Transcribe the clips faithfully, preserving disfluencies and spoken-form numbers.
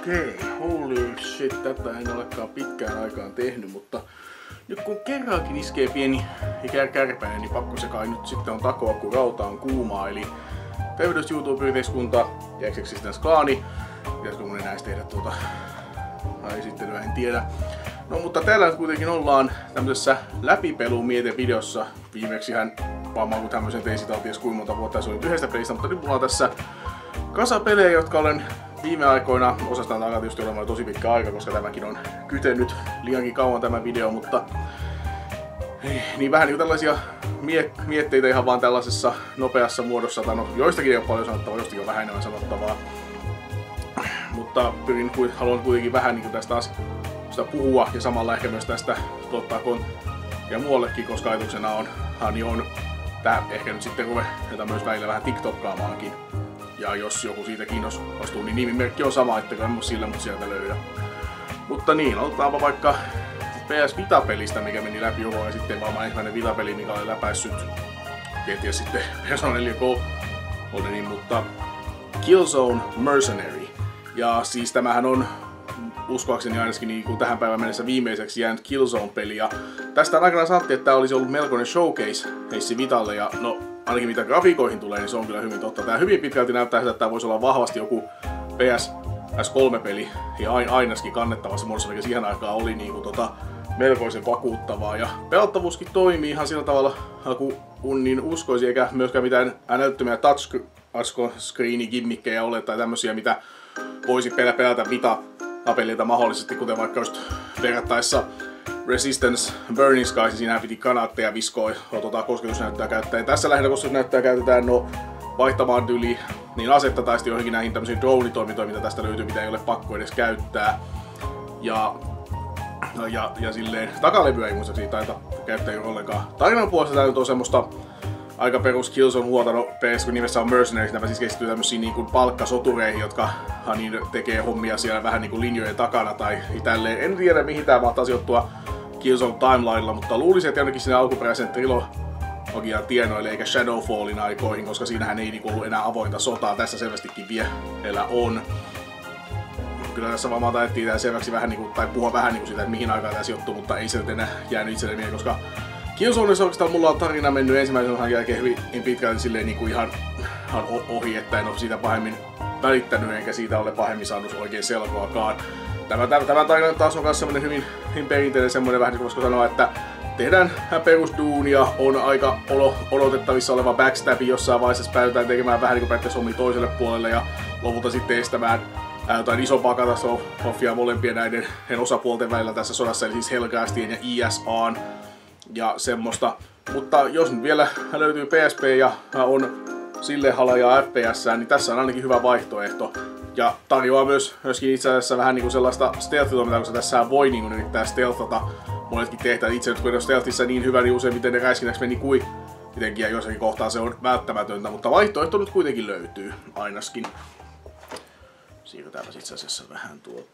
Okei, holy shit, tätä en olekaan pitkään aikaan tehnyt, mutta nyt kun kerrankin iskee pieni ikään kärpäinen, niin pakko se kai nyt sitten on takoa, kun rauta on kuumaa. Eli tervehdys YouTube-yhteiskunta ja Existence-klaani. Pitäisikö mun enää tehdä tuota esittelyä, en tiedä. No mutta täällä kuitenkin ollaan tämmöisessä läpipelumietevideossa. Viimeksi hän varmaan kun tämmöisen tein sitä ties kuinka monta vuotta se oli yhdestä pelistä, mutta nyt mulla on tässä kasa pelejä, jotka olen viime aikoina, osastaan takaa tietysti olemaan tosi pitkä aika, koska tämäkin on kytennyt liiankin kauan tämä video, mutta niin vähän niin tällaisia mie mietteitä ihan vaan tällaisessa nopeassa muodossa, tai no joistakin ei ole paljon sanottavaa, jostakin on vähän enemmän sanottavaa. Mutta pyrin, haluan kuitenkin vähän niin tästä sitä puhua ja samalla ehkä myös tästä tuottaa ja muuallekin, koska ajatuksena on, niin on tää ehkä nyt sitten ruvetaan myös välillä vähän TikTokkaamaankin. Ja jos joku siitä kiinnostuu, niin nimimerkki on sama, ettekä en sillä mut sieltä löydä. Mutta niin, otetaanpa vaikka P S Vita-pelistä, mikä meni läpi joulua, ja sitten varmaan ensimmäinen Vita-peli, mikä oli läpäissyt. Kenties sitten Persona neljä kolme, niin, mutta Killzone Mercenary. Ja siis tämähän on uskoakseni ainakin niin kuin tähän päivän mennessä viimeiseksi jäänyt Killzone-peli. Ja tästä aikanaan sanottiin, että tämä olisi ollut melkoinen showcase heissi Vitalle, ja no ainakin mitä grafiikoihin tulee, niin se on kyllä hyvin totta. Tämä hyvin pitkälti näyttää siltä, että tämä voisi olla vahvasti joku P S kolme-peli ja ainakin kannettavassa muodossa, mikä siihen aikaan oli niin kuin, tota, melkoisen vakuuttavaa. Ja pelattavuuskin toimii ihan sillä tavalla, kun niin uskoisi, eikä myöskään mitään älyttömiä touchscreen-gimmikkejä ole tai tämmöisiä, mitä voisi pelätä Vita-peliltä mahdollisesti, kuten vaikka just verrattaessa Resistance Burning Skies, siinä piti kanaatteja viskoa tota, kosketusnäyttöä käyttäen. Tässä lähinnä kosketusnäyttöä käytetään no vaihtamaan yli niin asetta tai sitten johonkin näihin tämmöisiin drone-toimintoihin, mitä tästä löytyy, mitä ei ole pakko edes käyttää. Ja, ja, ja silleen takalevyä ei muista siitä taita käyttää ollenkaan. Tarinan puolesta tää nyt on semmoista aika perus Killzone huolta, no P S kun nimessä on Mercenaries, nämä siis keskittyy tämmösiin niin kuin palkkasotureihin, jotka niin tekee hommia siellä vähän niin kuin linjojen takana tai tälleen. En tiedä mihin tää mahtaa sijoittua Killzone timelinella, mutta luulisin, että jonnekin sinne alkuperäisen trilogian tienoille eikä Shadowfallin aikoihin, koska siinähän ei niin ollut enää avointa sotaa. Tässä selvästikin vielä on. Kyllä tässä varmaan taidettiin tää selväksi vähän niin kuin, tai puhua vähän niin kuin siitä, että mihin aikaan tää sijoittuu, mutta ei se nyt enää jäänyt itselle mieleen, koska Killzoneissa oikeastaan mulla on tarina mennyt ensimmäisen osan jälkeen hyvin pitkään silleen niin kuin ihan, ihan ohi, että en ole siitä pahemmin välittänyt eikä siitä ole pahemmin saanut oikein selkoakaan. Tämä, tämä, tämä tarina taas on myös semmoinen hyvin, hyvin perinteinen semmoinen vähän niin kuin voisiko sanoa, että tehdään perusduunia, on aika odotettavissa oleva backstab, jossain vaiheessa päädytään tekemään vähän niin kuin periaatteessa hommia toiselle puolelle ja lopulta sitten estämään ää, jotain isompaa katastrofia molempien näiden osapuolten välillä tässä sodassa, eli siis Helghastien ja I S A:n ja semmoista. Mutta jos nyt vielä löytyy P S P ja on sille halajaa F P S, niin tässä on ainakin hyvä vaihtoehto. Ja tarjoaa myös myöskin itse asiassa vähän niinku sellaista stealth-toimintaa, koska tässä voi niinku yrittää stealthata monetkin tehtävät. Itse nyt kun on stealthissa niin hyvä, niin useimmiten ne räiskinnäksi meni kuin mitenkin ja jossakin kohtaa se on välttämätöntä, mutta vaihtoehto nyt kuitenkin löytyy ainakin. Siirrytäänpä itse asiassa vähän tuota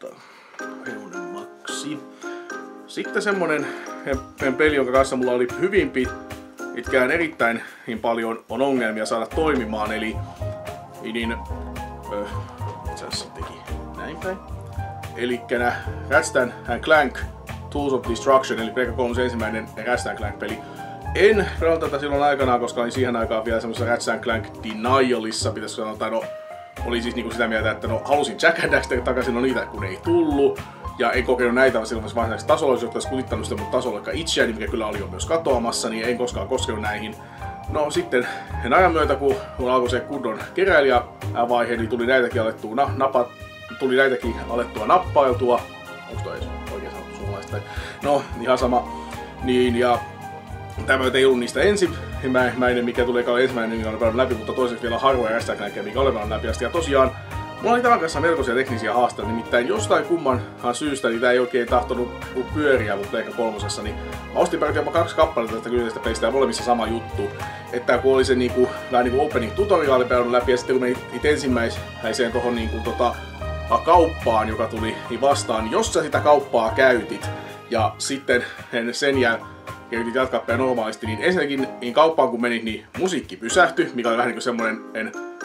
reunemmaksi. Sitten semmonen peli, jonka kanssa mulla oli hyvin pitkään erittäin niin paljon on ongelmia saada toimimaan, eli niin, öö, itse asiassa teki näin päin. Elikkä nää Ratchet and Clank Tools of Destruction, eli Pleikka kolme ensimmäinen Ratchet and Clank peli. En pelannut tätä silloin aikanaan, koska olin siihen aikaan vielä semmoisessa Ratchet and Clank Denialissa, pitäisikö sanoa, tai no oli siis niinku sitä mieltä, että no halusin Jack and Daxter takaisin, no niitä kun ei tullut. Ja en kokenut näitä silloin varsinaisesti tasolla, jos olisi kutittanut sitä mun tasolla itseäni, mikä kyllä oli jo myös katoamassa, niin en koskaan koskenut näihin. No sitten en ajan myötä, kun mulla alkoi se kunnon keräilijävaihe, niin tuli näitäkin alettua, na, napa, tuli näitäkin alettua nappailtua. Onko toi oikein sanottu suomalaista? No, ihan sama. Niin, ja tämä ei ollut niistä ensimmäinen, mikä tuli eka ensimmäinen, mikä oli pelannut läpi, mutta toiseksi vielä harvoja rästäkänäkään, mikä oli pelannut läpi asti. Ja tosiaan, mulla oli tämän kanssa melkoisia teknisiä haasteita, nimittäin jostain kummanhan syystä niin tää ei oikein tahtonut pyöriä, mutta Pleikka kolmosessa, niin mä ostin päätin jopa kaksi kappaletta tästä kyseisestä pelistä ja molemmissa sama juttu. Että kun oli se niinku, vähän niinku opening tutoriaali pelannut läpi ja sitten kun menit it ensimmäiseen tohon niinku tota kauppaan, joka tuli niin vastaan, niin jos sä sitä kauppaa käytit ja sitten sen jälkeen yritit jatkaa normaalisti, niin ensinnäkin niin kauppaan kun menit, niin musiikki pysähtyi, mikä oli vähän niinku semmonen en,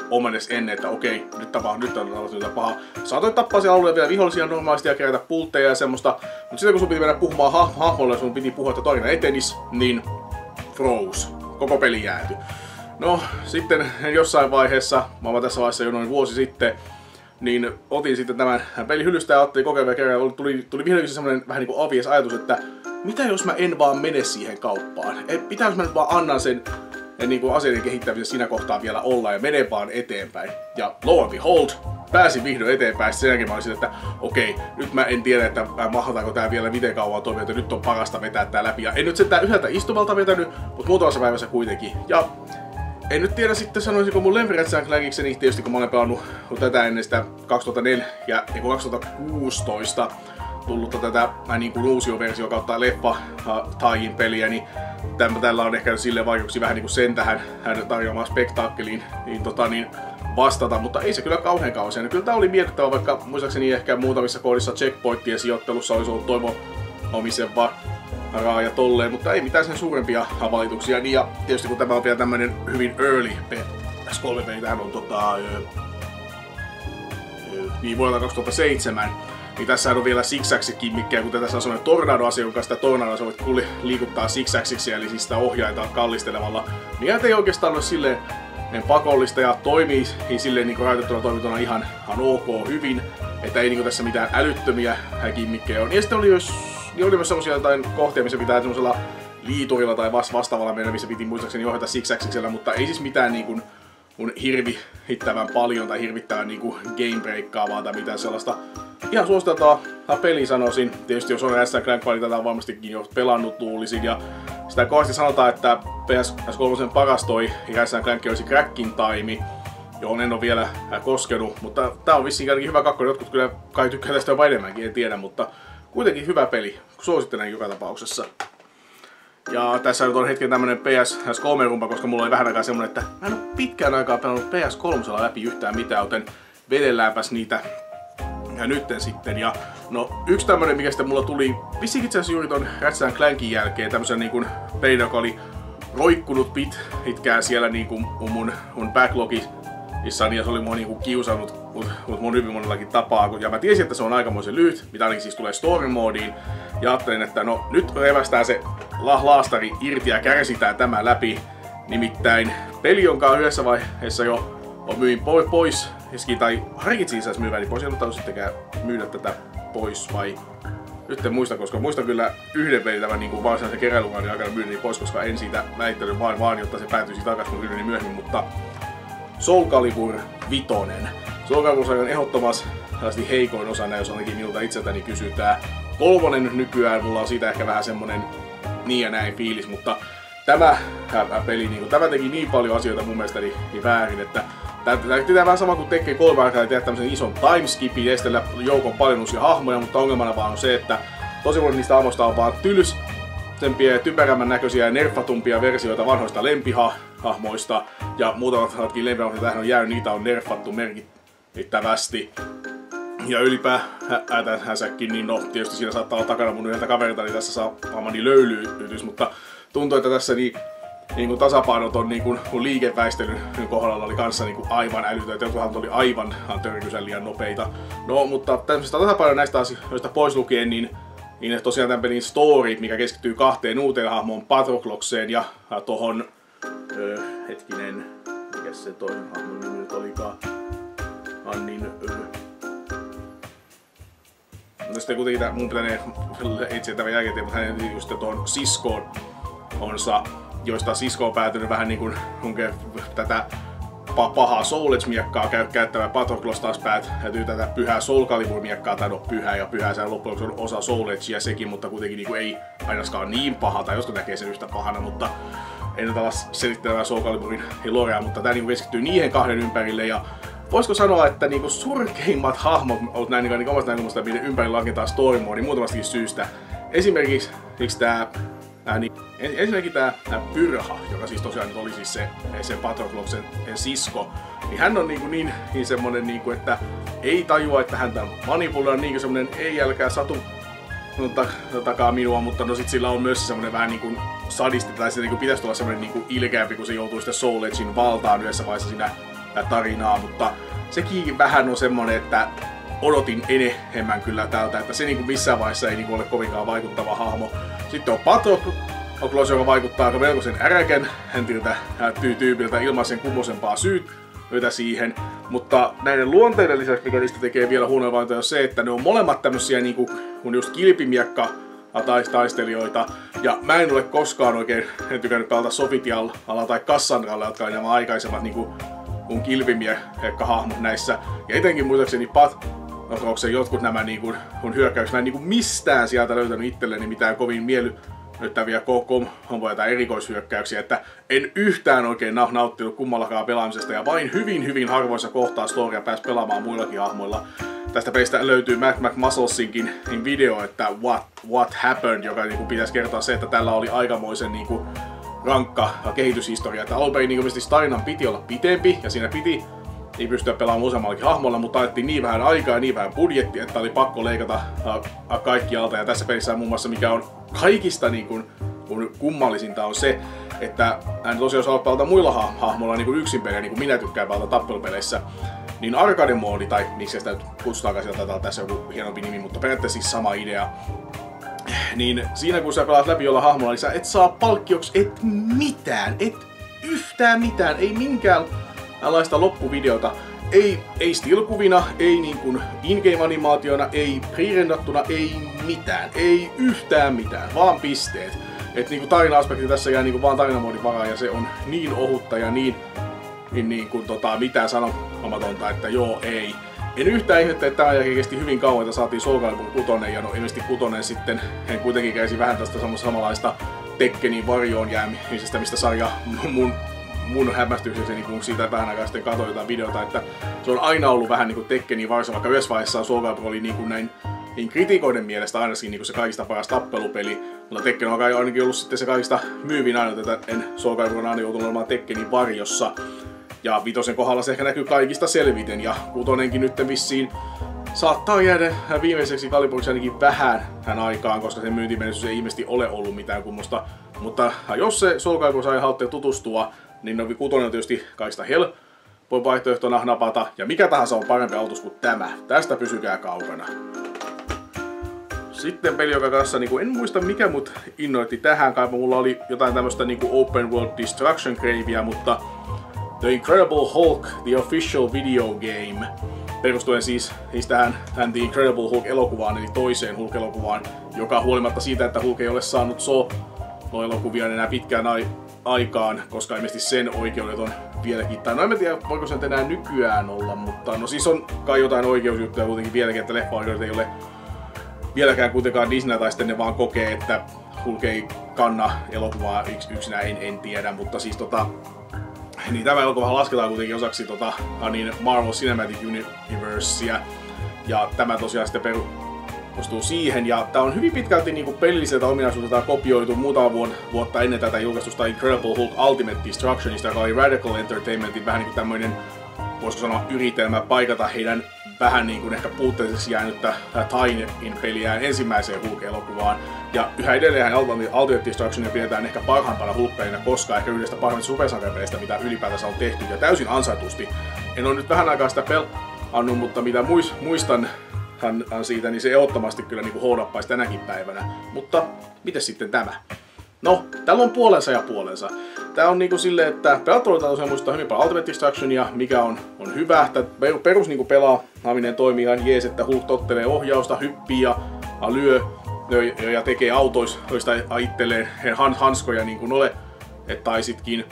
omanes ennen, että okei, nyt tapaa, nyt on tällaista pahaa. Saatoin tappaa siellä alueella vielä vihollisia normaalisti ja kerätä pultteja ja semmoista, mutta sitten kun sun piti mennä puhumaan ha hahmolle ja sun piti puhua, että tarina etenis, niin froze. Koko peli jääty. No, sitten jossain vaiheessa, mä oon tässä vaiheessa jo noin vuosi sitten, niin otin sitten tämän pelin hyllystä ja ajattelin kokeilla kerran, tuli, tuli vihdoinkin semmonen vähän niinku obvious ajatus, että mitä jos mä en vaan mene siihen kauppaan? Et pitää jos mä nyt vaan annan sen niin kuin aseiden kehittämisen siinä kohtaa vielä olla ja menen vaan eteenpäin. Ja lo and behold, pääsin vihdoin eteenpäin. Sen jälkeen mä olisin, että okei, nyt mä en tiedä, että mahtaako tää vielä miten kauan toimia, että nyt on parasta vetää tää läpi. Ja en nyt sentään yhdeltä istumalta vetänyt, mutta muutamassa päivässä kuitenkin. Ja en nyt tiedä sitten sanoisinko mun lempirätsään and Clankikseni, tietysti kun mä olen pelannut tätä ennen sitä kaksituhattaneljä ja kaksituhattakuusitoista tullutta tätä niin kuin uusi versio kautta leffa Taijin peliä, niin tämän, tällä on ehkä silleen vaikeuksia vähän niin kuin sen tähän hänen tarjoamaan spektaakkeliin niin, tota, niin vastata, mutta ei se kyllä kauhean kauhean. Kyllä tää oli mietittävä, vaikka muistaakseni ehkä muutamissa kohdissa checkpointtien sijoittelussa olisi ollut toivomisen varaa ja tolleen, mutta ei mitään sen suurempia valituksia. Niin, ja tietysti kun tämä on vielä tämmönen hyvin early S kolme peli, tähän on tota, öö, öö, niin vuodelta kaksituhattaseitsemän, niin tässä on vielä zigzagsikin, mikä kuten tässä on sellainen tornado-asia, jonka sitä tornadoa sä voit liikuttaa zigzagsiksi, eli siis sitä ohjaita kallistelevalla. Niin ei oikeastaan ole silleen pakollista ja toimii silleen niin rajoitettuna toimintona ihan, ihan ok hyvin, että ei niin tässä mitään älyttömiä gimmikkejä ole. Ja sitten oli myös, niin oli myös semmosia jotain kohtia, missä pitää semmoisella liiturilla tai vastaavalla mennä, missä piti muistaakseni ohjata zigzagsiksellä, mutta ei siis mitään niin kuin mun hirvittävän paljon tai hirvittävän niin kuin gamebreakkaavaa tai mitään sellaista. Ihan suositeltava peli sanoisin. Tietysti jos on S and Clank, niin tätä on varmastikin jo pelannut luulisin. Ja sitä kovasti sanotaan, että P S kolme paras toi ja S and Clank olisi cracking time, johon en ole vielä koskenut. Mutta tää on vissiin ainakin hyvä kakkonen. Jotkut kyllä kai tykkää tästä jopa enemmänkin, en tiedä. Mutta kuitenkin hyvä peli. Suosittelen joka tapauksessa. Ja tässä nyt on hetken tämmönen P S kolme rumpa, koska mulla oli vähän aikaa semmonen, että mä en ole pitkään aikaa pelannut P S kolme läpi yhtään mitään, joten vedelläänpäs niitä ja nytten sitten. Ja no yksi tämmönen, mikä sitten mulla tuli vissiin itse asiassa juuri ton Ratchet and Clankin jälkeen tämmösen niinkun pelin, joka oli roikkunut pit pitkään siellä niinku mun, mun backlogissani ja se oli mua niinku kiusannut mut, mut mun hyvin monellakin tapaa. Ja mä tiesin, että se on aikamoisen lyhyt, mitä ainakin siis tulee story moodiin. Ja ajattelin, että no nyt revästään se la laastari irti ja kärsitään tämä läpi. Nimittäin peli, jonka yhdessä vaiheessa jo on myin pois, pois tai harkitsin itse asiassa myyväni pois, en ole sittenkään myydä tätä pois vai nyt en muista, koska muistan kyllä yhden pelin tämän niin varsinaisen keräilukauden aikana myydä pois, koska en siitä väittänyt vaan vaan, jotta se päätyisi takaisin mun myydäni myöhemmin, mutta Soul Calibur vitonen. Soul Calibur on ehdottomasti heikoin osa, jos ainakin minulta itseltäni kysytään. Kolmonen nykyään, mulla on siitä ehkä vähän semmonen niin ja näin fiilis, mutta tämä peli, niin tämä teki niin paljon asioita mun mielestäni niin väärin, että tämä pitää vähän sama kuin tekee kolme aikaa ja tehdä tämmösen ison timeskipin ja estellä joukon paljon uusia hahmoja, mutta ongelmana vaan on se, että tosi monet niistä hahmoista on vaan tylsempiä ja typerämmän näköisiä ja nerfatumpia versioita vanhoista lempihahmoista ja muutamat lempihahmoja tähän on jäänyt, niitä on nerfattu merkittävästi. Ja ylipäätänsäkin, niin no tietysti siinä saattaa olla takana mun yhdeltä kaverilta, niin tässä saa amani löylyytys, mutta tuntuu, että tässä niin, niin kuin tasapainot on niin kuin, kun liikeväistelyn kohdalla oli kanssa niin kuin aivan älytön, että jotkuthan oli aivan törkysän liian nopeita. No, mutta tämmöisestä tasapainon näistä asioista pois lukien, niin, niin tosiaan tämän pelin story, mikä keskittyy kahteen uuteen hahmoon, Patroklokseen ja tohon, öö, hetkinen, mikä se toinen hahmon nimi nyt olikaan, Annin, öö. No sitten kuitenkin tää, mun pitänee etsiä tämän jälkeen, mutta hänen just tuon siskoon onsa, joista sisko on päätynyt vähän niin kuin tätä pahaa Soul Edge-miekkaa käy käyttävä Patroklos taas päätyy tätä pyhää Soul Calibur-miekkaa, tai no pyhää ja pyhää, sehän loppujen lopuksi on osa Soul Edgeä sekin, mutta kuitenkin niin kuin ei ainakaan niin paha, tai joskus näkee sen yhtä pahana, mutta en nyt ala selittämään Soul Caliburin lorea, mutta tää niin keskittyy niihin kahden ympärille, ja voisiko sanoa, että niinku surkeimmat hahmot on näin niinku omasta näkökulmasta, miten ympärillä rakentaa story mode muutamastakin syystä. Esimerkiksi miksi tää, ää, niin, ensinnäkin tää, tää Pyrha, joka siis tosiaan nyt oli siis se, se Patrokloksen sisko, niin hän on niinku niin, niin semmonen niinku, että ei tajua, että häntä manipuloidaan, niinku semmonen ei älkää satu no, ta, takaa minua, mutta no sit sillä on myös semmonen vähän niinku sadisti, tai se niinku pitäisi olla semmonen niinku ilkeämpi, kun se joutuu sitten Soul Edgein valtaan yhdessä vaiheessa siinä tarinaa, mutta sekin vähän on semmonen, että odotin enemmän kyllä tältä, että se niinku missään vaiheessa ei niinku ole kovinkaan vaikuttava hahmo. Sitten on Patroklos, joka vaikuttaa aika melkoisen äräkän häntiltä tyypiltä ilman sen kummosempaa syytä siihen. Mutta näiden luonteiden lisäksi, mikä niistä tekee vielä huonointa, on se, että ne on molemmat tämmösiä niinku, kun just kilpimiekka taistelijoita. Ja mä en ole koskaan oikein en tykännyt pelata Sofitialla tai Cassandralla, jotka oli nämä aikaisemmat niinku mun kilpimiekka-hahmot näissä. Ja etenkin muistaakseni Pat, onko se jotkut nämä niinku, mun hyökkäykset, mä en niinku mistään sieltä löytänyt itselleni mitään kovin miellyttäviä komboja tai erikoishyökkäyksiä, että en yhtään oikein nauttinut kummallakaan pelaamisesta ja vain hyvin hyvin harvoissa kohtaa storia pääsi pelaamaan muillakin hahmoilla. Tästä pelistä löytyy Matt McMusclesinkin video, että what, what happened, joka niinku pitäisi kertoa se, että tällä oli aikamoisen niinku rankka kehityshistoria. Että alun perin niinku tarinan piti olla pitempi ja siinä piti ei pystyä pelaamaan useammallakin hahmolla, mutta ajettiin niin vähän aikaa ja niin vähän budjettia, että oli pakko leikata uh, kaikki alta. Ja tässä pelissä muun muassa mikä on kaikista niin kuin, kun kummallisinta on se, että hän tosiaan jos haluat pelata muilla ha hahmoilla niin kuin yksin pelejä, niin kuin minä tykkään pelata tappelupeleissä, niin arcade-moodi, tai miksi sitä nyt kutsutaankaan sieltä, taitaa tässä joku hienompi nimi, mutta periaatteessa siis sama idea. Niin siinä kun sä pelaat läpi jolla hahmolla, niin sä et saa palkkioksi et mitään, et yhtään mitään, ei minkäänlaista loppuvideota. Ei, ei stilkuvina, ei niin kuin in-game-animaationa, ei pre-rendattuna, ei mitään, ei yhtään mitään, vaan pisteet. Et niinku tarina-aspekti tässä jää niinku vaan tarinamoodin varaan ja se on niin ohutta ja niin, niin, niin kuin tota, mitään sanomatonta, että joo, ei. En yhtään ihmettä, että tämä jälkeen kesti hyvin kauan, että saatiin Soul Calibur kutonen ja no ilmeisesti kutonen sitten hän kuitenkin käisi vähän tästä samanlaista Tekkenin varjoon jäämisestä, mistä sarja mun, mun hämmästyksekseni, kun siitä vähän aikaa sitten katsoin jotain videota, että se on aina ollut vähän niin kuin Tekkenin varjossa, vaikka yhdessä vaiheessa Soul Calibur oli niin kuin näin niin kritikoiden mielestä ainakin niin kuin se kaikista paras tappelupeli, mutta Tekken on ainakin ollut sitten se kaikista myyvin aina, että en Soul Calibur on aina joutunut olemaan Tekkenin varjossa. Ja vitosen kohdalla se ehkä näkyy kaikista selviten, ja kutonenkin nyt vissiin saattaa jäädä viimeiseksi Caliburiksi ainakin vähän hän aikaan, koska sen myyntimenestys ei ilmeisesti ole ollut mitään kummosta. Mutta jos se Soul Calibur sai haluatte tutustua, niin no kutonen on tietysti kaikista helpoin vaihtoehtona napata, ja mikä tahansa on parempi autos kuin tämä. Tästä pysykää kaukana. Sitten peli, joka kanssa niin en muista mikä mut innoitti tähän, kai mulla oli jotain tämmöstä niin Open World Destruction Gravea, mutta The Incredible Hulk, The Official Video Game, perustuen siis, siis tähän, tähän The Incredible Hulk-elokuvaan, eli toiseen Hulk-elokuvaan, joka huolimatta siitä, että Hulk ei ole saanut solo-elokuvia enää pitkään ai aikaan, koska ilmeisesti sen oikeudet on vieläkin, tai no en tiedä voiko se enää nykyään olla, mutta no siis on kai jotain oikeusjuttuja kuitenkin vieläkin, että leffa-oikeudet ei ole vieläkään kuitenkaan Disney, tai sitten ne vaan kokee, että Hulk ei kanna elokuvaa yksinään, en, en tiedä, mutta siis tota niin tämä elokuva lasketaan kuitenkin osaksi tota, niin Marvel Cinematic Universea, ja tämä tosiaan sitten perustuu siihen, ja tämä on hyvin pitkälti niinku pelilliseltä ominaisuudelta kopioitu muutama vuotta ennen tätä julkaistusta Incredible Hulk Ultimate Destructionista, joka oli Radical Entertainmentin vähän niinku tämmöinen, voisiko sanoa, yritelmä paikata heidän vähän niin kuin ehkä puutteelliseksi jäänyttä Tynein peliään ensimmäiseen Hulk-elokuvaan. Ja yhä edelleen Ultimate Destructionia pidetään ehkä parhaimpana Hulk-pelinä koskaan, ehkä yhdestä parhaimmista supersankaripeleistä, mitä ylipäätänsä on tehty, ja täysin ansaitusti. En ole nyt vähän aikaa sitä pelannut, mutta mitä muistan siitä, niin se ehdottomasti kyllä niin houdappaisi tänäkin päivänä. Mutta mites sitten tämä? No, täällä on puolensa ja puolensa. Tää on niinku silleen, että pelattavuutta tosiaan muistaa hyvin paljon Ultimate Destructionia, mikä on, on hyvä. Tää perus niinku pelaaminen toimii ihan jees, että Hulk tottelee ohjausta, hyppii ja lyö ja tekee autoista itselleen hanskoja niin kuin oletaisitkin.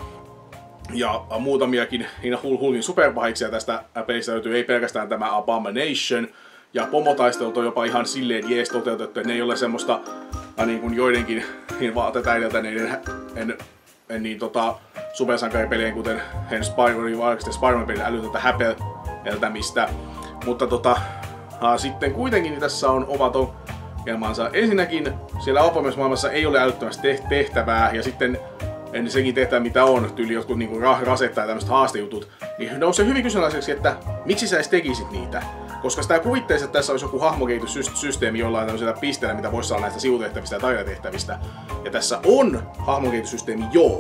Ja muutamiakin niin Hulkin superpahiksia tästä pelistä löytyy, ei pelkästään tämä Abomination. Ja pomotaistelut on jopa ihan silleen jees toteutettu, että ne ei ole semmoista niin kuin joidenkin niin vaatetta edeltäneiden en, en niin tota supersankaripelien, kuten Spider-Man-pelin älytöntä häpeltämistä. Mutta tota, ää, sitten kuitenkin tässä on omat ongelmansa. Ensinnäkin siellä Alphamers-maailmassa ei ole älyttömästi tehtävää, ja sitten en sekin tehtävä mitä on, tyyli jotkut niinku raset tai tämmöiset haastejutut, niin nousee hyvin kyseenalaiseksi, että miksi sä edes tekisit niitä? Koska sitä kuvitteisi, että tässä olisi joku hahmokehityssysteemi jollain tämmöisellä pisteellä, mitä voisi saada näistä sivutehtävistä ja tarinatehtävistä. Ja tässä on hahmokehityssysteemi, joo.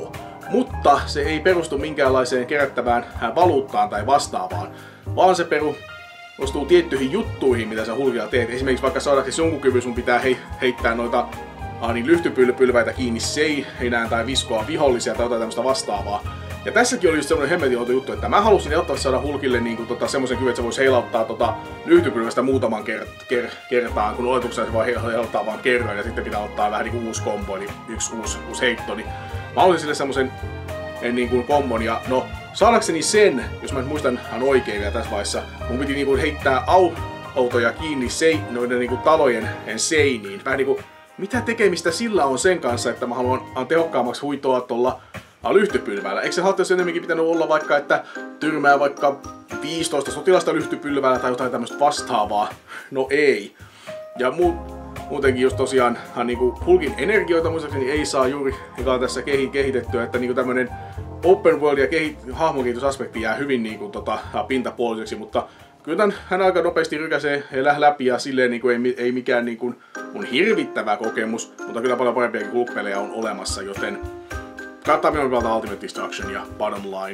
mutta se ei perustu minkäänlaiseen kerättävään valuuttaan tai vastaavaan, vaan se perustuu tiettyihin juttuihin, mitä sä Hulkilla teet. Esimerkiksi vaikka saadaksesi jonkun kyvyn, sun pitää hei, heittää noita ah, niin lyhtypylväitä kiinni seinään tai viskoa vihollisia tai jotain tämmöistä vastaavaa. Ja tässäkin oli just semmonen hemmetin outo juttu, että mä halusin ehdottomasti saada Hulkille niinku tota semmosen kyvyn, että se voisi heilauttaa tota lyhtypylvästä muutaman ker- ker- kertaan, kun oletuksena se voi heilauttaa vaan kerran ja sitten pitää ottaa vähän niinku uusi kombo, eli yksi uusi, uusi heitto. Niin mä halusin sille semmosen niin kombon ja no saadakseni sen, jos mä nyt muistan ihan oikein vielä tässä vaiheessa, mun piti niinku heittää autoja kiinni sein, noiden niinku talojen seiniin. Vähän niinku, mitä tekemistä sillä on sen kanssa, että mä haluan tehokkaammaksi huitoa tuolla lyhtypylvällä. Eikö se haltijoissa enemmänkin pitänyt olla vaikka, että tyrmää vaikka viisitoista sotilasta lyhtypylvällä tai jotain tämmöistä vastaavaa? No ei. Ja mu muutenkin just tosiaan niinku Hulkin energioita muistaakseni ei saa juuri tässä kehitettyä, että niinku tämmönen open world ja hahmokehitysaspekti jää hyvin niinku tota, pintapuoliseksi, mutta kyllä tämän, hän aika nopeasti rykäsee läpi ja silleen niinku ei, ei mikään niinku mun hirvittävä kokemus, mutta kyllä paljon parempiakin Hulk-pelejä on olemassa, joten kannattaa minun pelata Ultimate Destruction ja Bottom Line.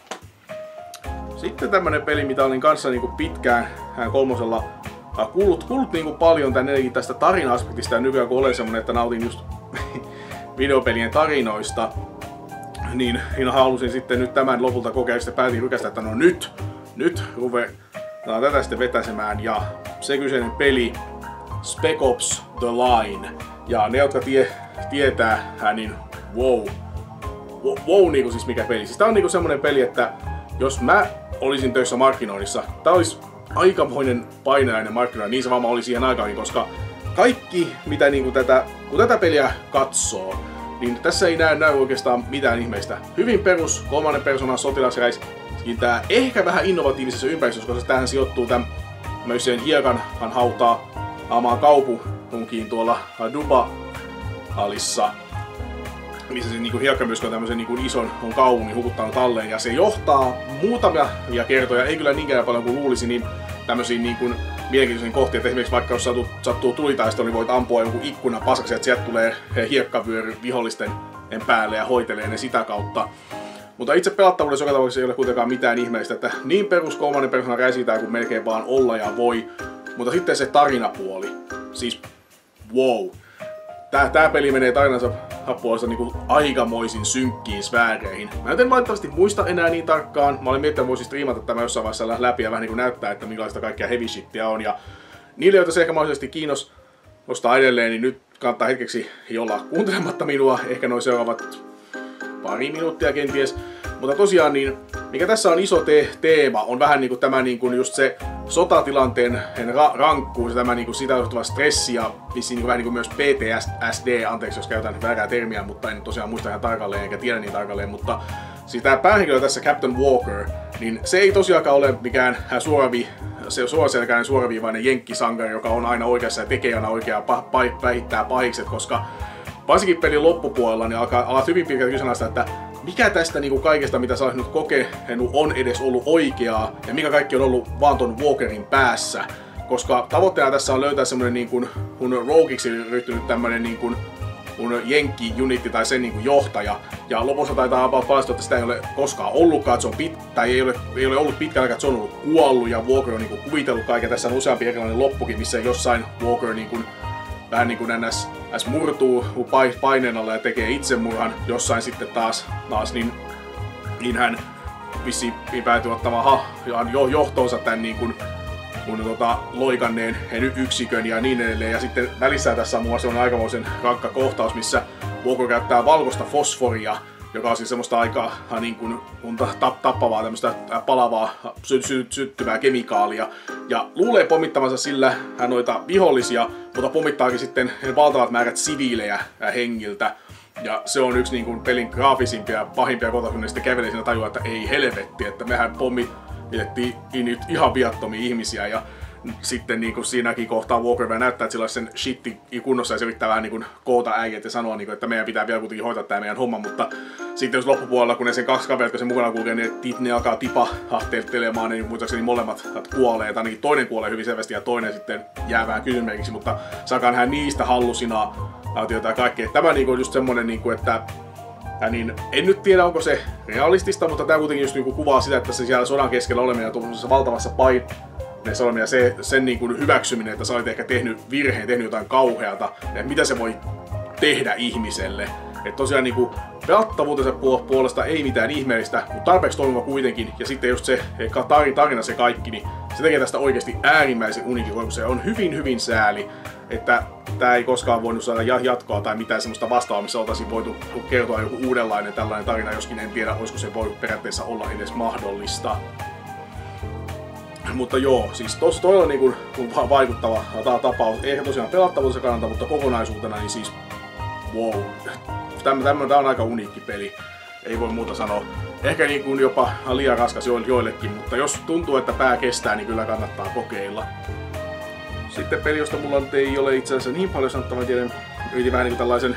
Sitten tämmönen peli, mitä olin kanssa niinku pitkään kolmosella kuullut, kuullut niinku paljon tännekin tästä tarina-aspektista ja nykyään kun olen semmonen, että nautin just videopelien tarinoista, niin, niin halusin sitten nyt tämän lopulta kokeilla, sitten päätin rykästä, että no nyt, nyt ruvetaan tätä sitten vetäsemään ja se kyseinen peli Spec Ops The Line. Ja ne, jotka tie, tietää, niin wow, wow, wow niinku siis mikä peli. Siis tää on niinku semmonen peli, että jos mä olisin töissä markkinoinnissa, tää olisi aikamoinen painajainen markkinointi, niin se vaan mä olin siihen aikaan, koska kaikki mitä niinku tätä, kun tätä peliä katsoo, niin tässä ei näy, näy oikeastaan mitään ihmeistä. Hyvin perus kolmannen persoonan sotilasräiskintää, ehkä vähän innovatiivisessa ympäristössä, koska tähän sijoittuu tämmöiseen hiekan hautaa aamaan kaupunkiin tuolla Duba-alissa, missä se niinku hiekkamyrsky on tämmöisen niinku ison on kaupungin hukuttanut alleen, ja se johtaa muutamia kertoja, ei kyllä niinkään paljon kuin luulisi, niin tämmöisiin niinku mielenkiintoisiin kohtiin, että esimerkiksi vaikka jos sattuu, sattuu tulitaistelu, niin voit ampua jonkun ikkunan paskaksi, että sieltä tulee hiekkavyöry vihollisten päälle ja hoitelee ne sitä kautta. Mutta itse pelattavuudessa joka tapauksessa ei ole kuitenkaan mitään ihmeellistä, että niin perus kolmannen persoonan räisitään kuin melkein vaan olla ja voi, mutta sitten se tarinapuoli, siis wow. Tää, tää peli menee tarinansa puolesta niinku aikamoisin synkkiin sfääreihin. Mä en valitettavasti muista enää niin tarkkaan. Mä olin miettinyt, että voisin striimata tämä jossain vaiheessa läpi ja vähän niinku näyttää, että minkälaista kaikkea heavy shittiä on. Ja niille, joita se ehkä mahdollisesti kiinnostaa edelleen, niin nyt kannattaa hetkeksi olla kuuntelematta minua. Ehkä noin seuraavat pari minuuttia kenties. Mutta tosiaan, niin, mikä tässä on iso te teema, on vähän niinku tämä niinku just se sotatilanteen ra rankkuus, tämä niinku sitä johtuva stressi ja vissiin niinku vähän niinku myös P T S D, anteeksi jos käytän väärää termiä, mutta en tosiaan muista ihan tarkalleen eikä tiedä niin tarkalleen, mutta siis tämä päähenkilö tässä Captain Walker, niin se ei tosiaankaan ole mikään suoravi, se suoraselkäinen suoraviivainen jenkkisankari, joka on aina oikeassa ja tekee aina oikeaa päihittää pahikset, koska varsinkin pelin loppupuolella niin alkaa, alat hyvin pitkälti kyseenalaista, että mikä tästä niinku kaikesta, mitä sä olet nyt kokenut, on edes ollut oikeaa ja mikä kaikki on ollut vaan ton Walkerin päässä. Koska tavoitteena tässä on löytää semmonen niin kuin, kun Rogueiksi ryhtynyt tämmönen niin kuin, kun jenkki-unitti tai sen niin kuin johtaja. Ja lopussa taitaa paljastua, että sitä ei ole koskaan ollutkaan, että se on pit, tai ei ole, ei ole ollut pitkään aikaa, että se on ollut kuollut ja Walker on niin kuin kuvitellut kaiken. Tässä on useampi erilainen loppukin, missä jossain Walker niin kuin, vähän niin kuin ns. ns murtuu paineen alla ja tekee itsemurhan, jossain sitten taas, taas niin, niin hän vissiin päätyy ottamaan ha, jo, johtoonsa tämän niin kuin, kun tota, loikanneen yksikön ja niin edelleen. Ja sitten välissä tässä on muun muassa on aikamoisen rankka kohtaus, missä Walker käyttää valkoista fosforia, joka on siis semmoista aika niin kuin, tappavaa, tämmöistä palavaa, sy sy syttyvää kemikaalia. Ja luulee pommittamansa sillä hän noita vihollisia, mutta pommittaakin sitten valtavat määrät siviilejä hengiltä. Ja se on yksi niin kuin, pelin graafisimpia ja pahimpia kohtauksia, kun sitten kävelee siinä tajua, että ei helvetti, että mehän pommitettiin nyt ihan viattomia ihmisiä. Ja sitten niin kuin siinäkin kohtaa Walker vielä näyttää, että sillä olisi sen shitti kunnossa ja se yrittää vähän niin kuin koota äijät ja sanoa, niin kuin, että meidän pitää vielä kuitenkin hoitaa tämä meidän homma, mutta sitten jos loppupuolella, kun ne sen kaksi kaveria, jotka sen mukana kulkee, niin ne alkaa tipahtelemaan, niin muistaakseni molemmat kuolee, tai ainakin toinen kuolee hyvin selvästi ja toinen sitten jää vähän kysymmerkiksi, mutta saakaan hän niistä hallusinaa ja kaikkea. Tämä niin kuin, on just semmonen, niin kuin, että Ja niin, en nyt tiedä, onko se realistista, mutta tämä kuitenkin just niinku kuvaa sitä, että se siellä sodan keskellä oleminen ja tuollaisessa valtavassa paineessa oleminen ja se, sen niinku hyväksyminen, että sä olet ehkä tehnyt virheen, tehnyt jotain kauheata, ja mitä se voi tehdä ihmiselle. Että tosiaan niinku pelattavuutensa puolesta ei mitään ihmeellistä, mutta tarpeeksi toimiva kuitenkin, ja sitten just se tarina se kaikki, niin se tekee tästä oikeasti äärimmäisen uniikin kokemus. On hyvin hyvin sääli, että tää ei koskaan voinut saada jatkoa tai mitään semmoista vastaavaa, missä oltaisiin voitu kertoa joku uudenlainen tällainen tarina, joskin en tiedä, olisiko se voinut periaatteessa olla edes mahdollista. Mutta joo, siis tos toi on niinku vaikuttava tapaus, eikä tosiaan pelattavuudessa kannalta, mutta kokonaisuutena niin siis wow. Tämä on aika uniikki peli, ei voi muuta sanoa. Ehkä niin kuin jopa liian raskas joillekin, mutta jos tuntuu, että pää kestää, niin kyllä kannattaa kokeilla. Sitten peli, josta mulla ei ole itse asiassa niin paljon sanottavaa, tiedän, yritin vähän niin kuin tällaisen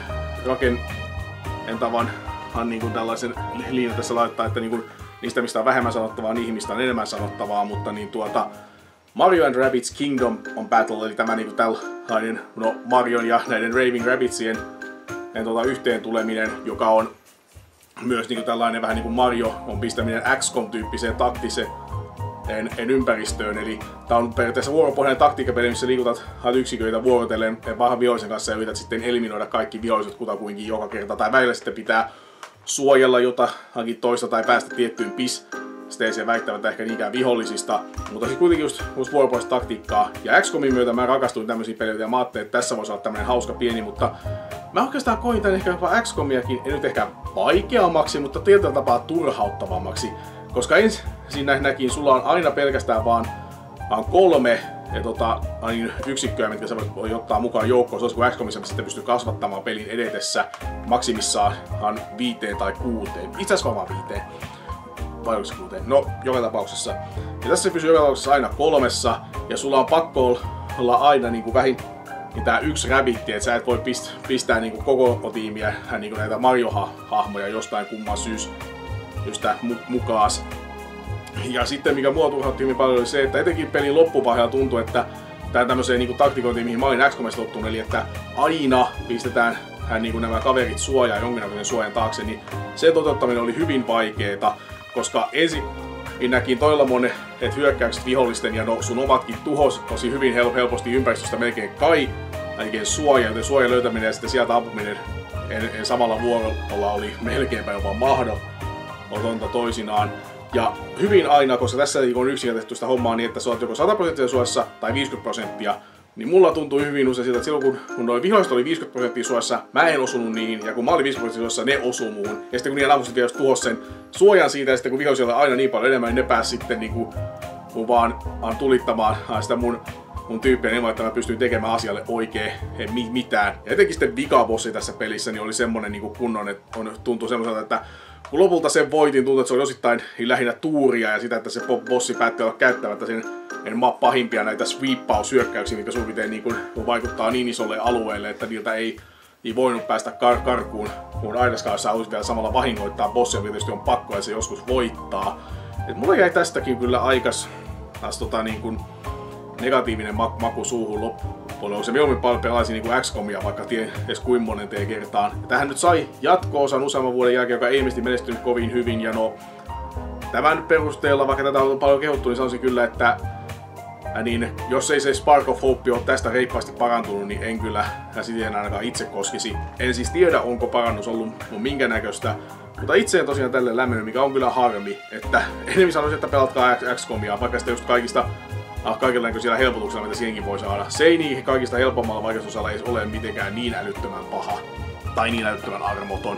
rakentavan niin kuin tällaisen liinan tässä laittaa, että niin kuin niistä mistä on vähemmän sanottavaa, niihin mistä on enemmän sanottavaa, mutta niin tuota Mario and Rabbids Kingdom on Battle, eli tämä niin kuin tällainen no, Marion ja näiden Raving Rabbidsien tuota, yhteen tuleminen, joka on myös niin kuin tällainen vähän niin kuin Mario on pistäminen X COM-tyyppiseen taktiseen en, en ympäristöön. Eli tää on periaatteessa vuoropohjainen taktiikkapeli, missä liikutat yksiköitä vuorotellen pahan vihollisen kanssa ja yrität sitten eliminoida kaikki viholliset kutakuinkin joka kerta. Tai välillä sitten pitää suojella jotakin toista tai päästä tiettyyn pisteeseen väittämättä ehkä niinkään vihollisista. Mutta siis kuitenkin just, just vuoropohjaista taktiikkaa. Ja X COMin myötä mä rakastuin tämmöisiä pelejä ja mä ajattelin, että tässä voisi olla tämmönen hauska pieni, mutta mä oikeastaan koin tän ehkä jopa X COMiakin, ei nyt ehkä vaikeammaksi, mutta tietyllä tapaa turhauttavammaksi. Koska ensin näkin sulla on aina pelkästään vaan, vaan kolme ja tota, niin yksikköä, mitkä sä voit ottaa mukaan joukkoon. Se olisi kuin X COMissa, missä sitten pystyy kasvattamaan pelin edetessä maksimissaan viiteen tai kuuteen. Itse asiassa vaan viiteen. Vai onko se kuuteen? No, joka tapauksessa. Ja tässä se pysyy joka tapauksessa aina kolmessa. Ja sulla on pakko olla aina niin kuin vähin niin tää yksi rabitti, että sä et voi pist, pistää niin kuin koko tiimiä niin kuin näitä Mario-hahmoja jostain kumman syystä mukaas. Ja sitten mikä mua turhautti hyvin paljon oli se, että etenkin pelin loppuvaiheella tuntui, että tää tämmöiseen niin taktikointiin, mihin mä olin X COMista tottunut, eli että aina pistetään niin kuin nämä kaverit suojaa jonkinnäköisen suojan taakse, niin se toteuttaminen oli hyvin vaikeeta, koska ensin näkin toilla monen, että hyökkäykset vihollisten ja no, sun omatkin tuhos tosi hyvin helposti ympäristöstä melkein kai, melkein suoja, joten suojan löytäminen ja sitten sieltä ampuminen en, en samalla vuorolla oli melkeinpä jopa mahdotonta toisinaan. Ja hyvin aina, koska tässä on yksinkertaisesti sitä hommaa niin, että sä oot joko sata prosenttia suojassa tai viisikymmentä prosenttia, niin mulla tuntui hyvin usein siltä, että silloin kun, kun noi viholliset oli viisikymmentä prosenttia suojassa, mä en osunut niihin, ja kun mä olin viisikymmentä prosenttia suojassa, ne osui muuhun. Ja sitten kun niiden ampuiset vielä tuhos sen suojan siitä, ja sitten kun vihollisilla oli aina niin paljon enemmän, niin ne pääsi sitten niinku mun vaan, vaan tulittamaan sitä mun, mun tyyppiä niin, että mä pystyin tekemään asialle oikein mitään. Ja etenkin sitten vikabossi tässä pelissä niin oli semmonen niinku kunnon, että on, tuntui semmoiselta, että kun lopulta sen voitin, tuntui, että se oli osittain lähinnä tuuria ja sitä, että se bossi päätti olla käyttämättä sen en maa pahimpia näitä sweeppaushyökkäyksiä, mitkä sun pitää niin kun, kun vaikuttaa niin isolle alueelle, että niiltä ei, ei voinut päästä kar karkuun, kun aidaskaan jos sä haluaisit vielä samalla vahingoittaa bossia, mikä tietysti on pakko, että se joskus voittaa. Et mulla jäi tästäkin kyllä aikas taas tota niin kun negatiivinen mak maku suuhun loppuun. Se mieluummin paljon pelaisin niin kuin X COMia, vaikka tiedän edes kuin monen tee kertaan. Ja tähän nyt sai jatko-osan useamman vuoden jälkeen, joka ei ilmeisesti menestynyt kovin hyvin. Ja no, tämän perusteella, vaikka tätä on paljon kehuttu, niin sanoisin kyllä, että niin, jos ei se Spark of Hope ole tästä reippaasti parantunut, niin en kyllä siihen ainakaan itse koskisi. En siis tiedä, onko parannus ollut minkä näköistä, mutta itse en tosiaan tälle lämmennyt, mikä on kyllä harmi. Että enemmän sanoisin, että pelatkaa X COMia, vaikka sitä just kaikista Ah, kaikilla näköisillä helpotuksilla, mitä siihenkin voi saada. Se ei niin kaikista helpommalla vaikeusosalla ei ole mitenkään niin älyttömän paha. Tai niin älyttömän armoton.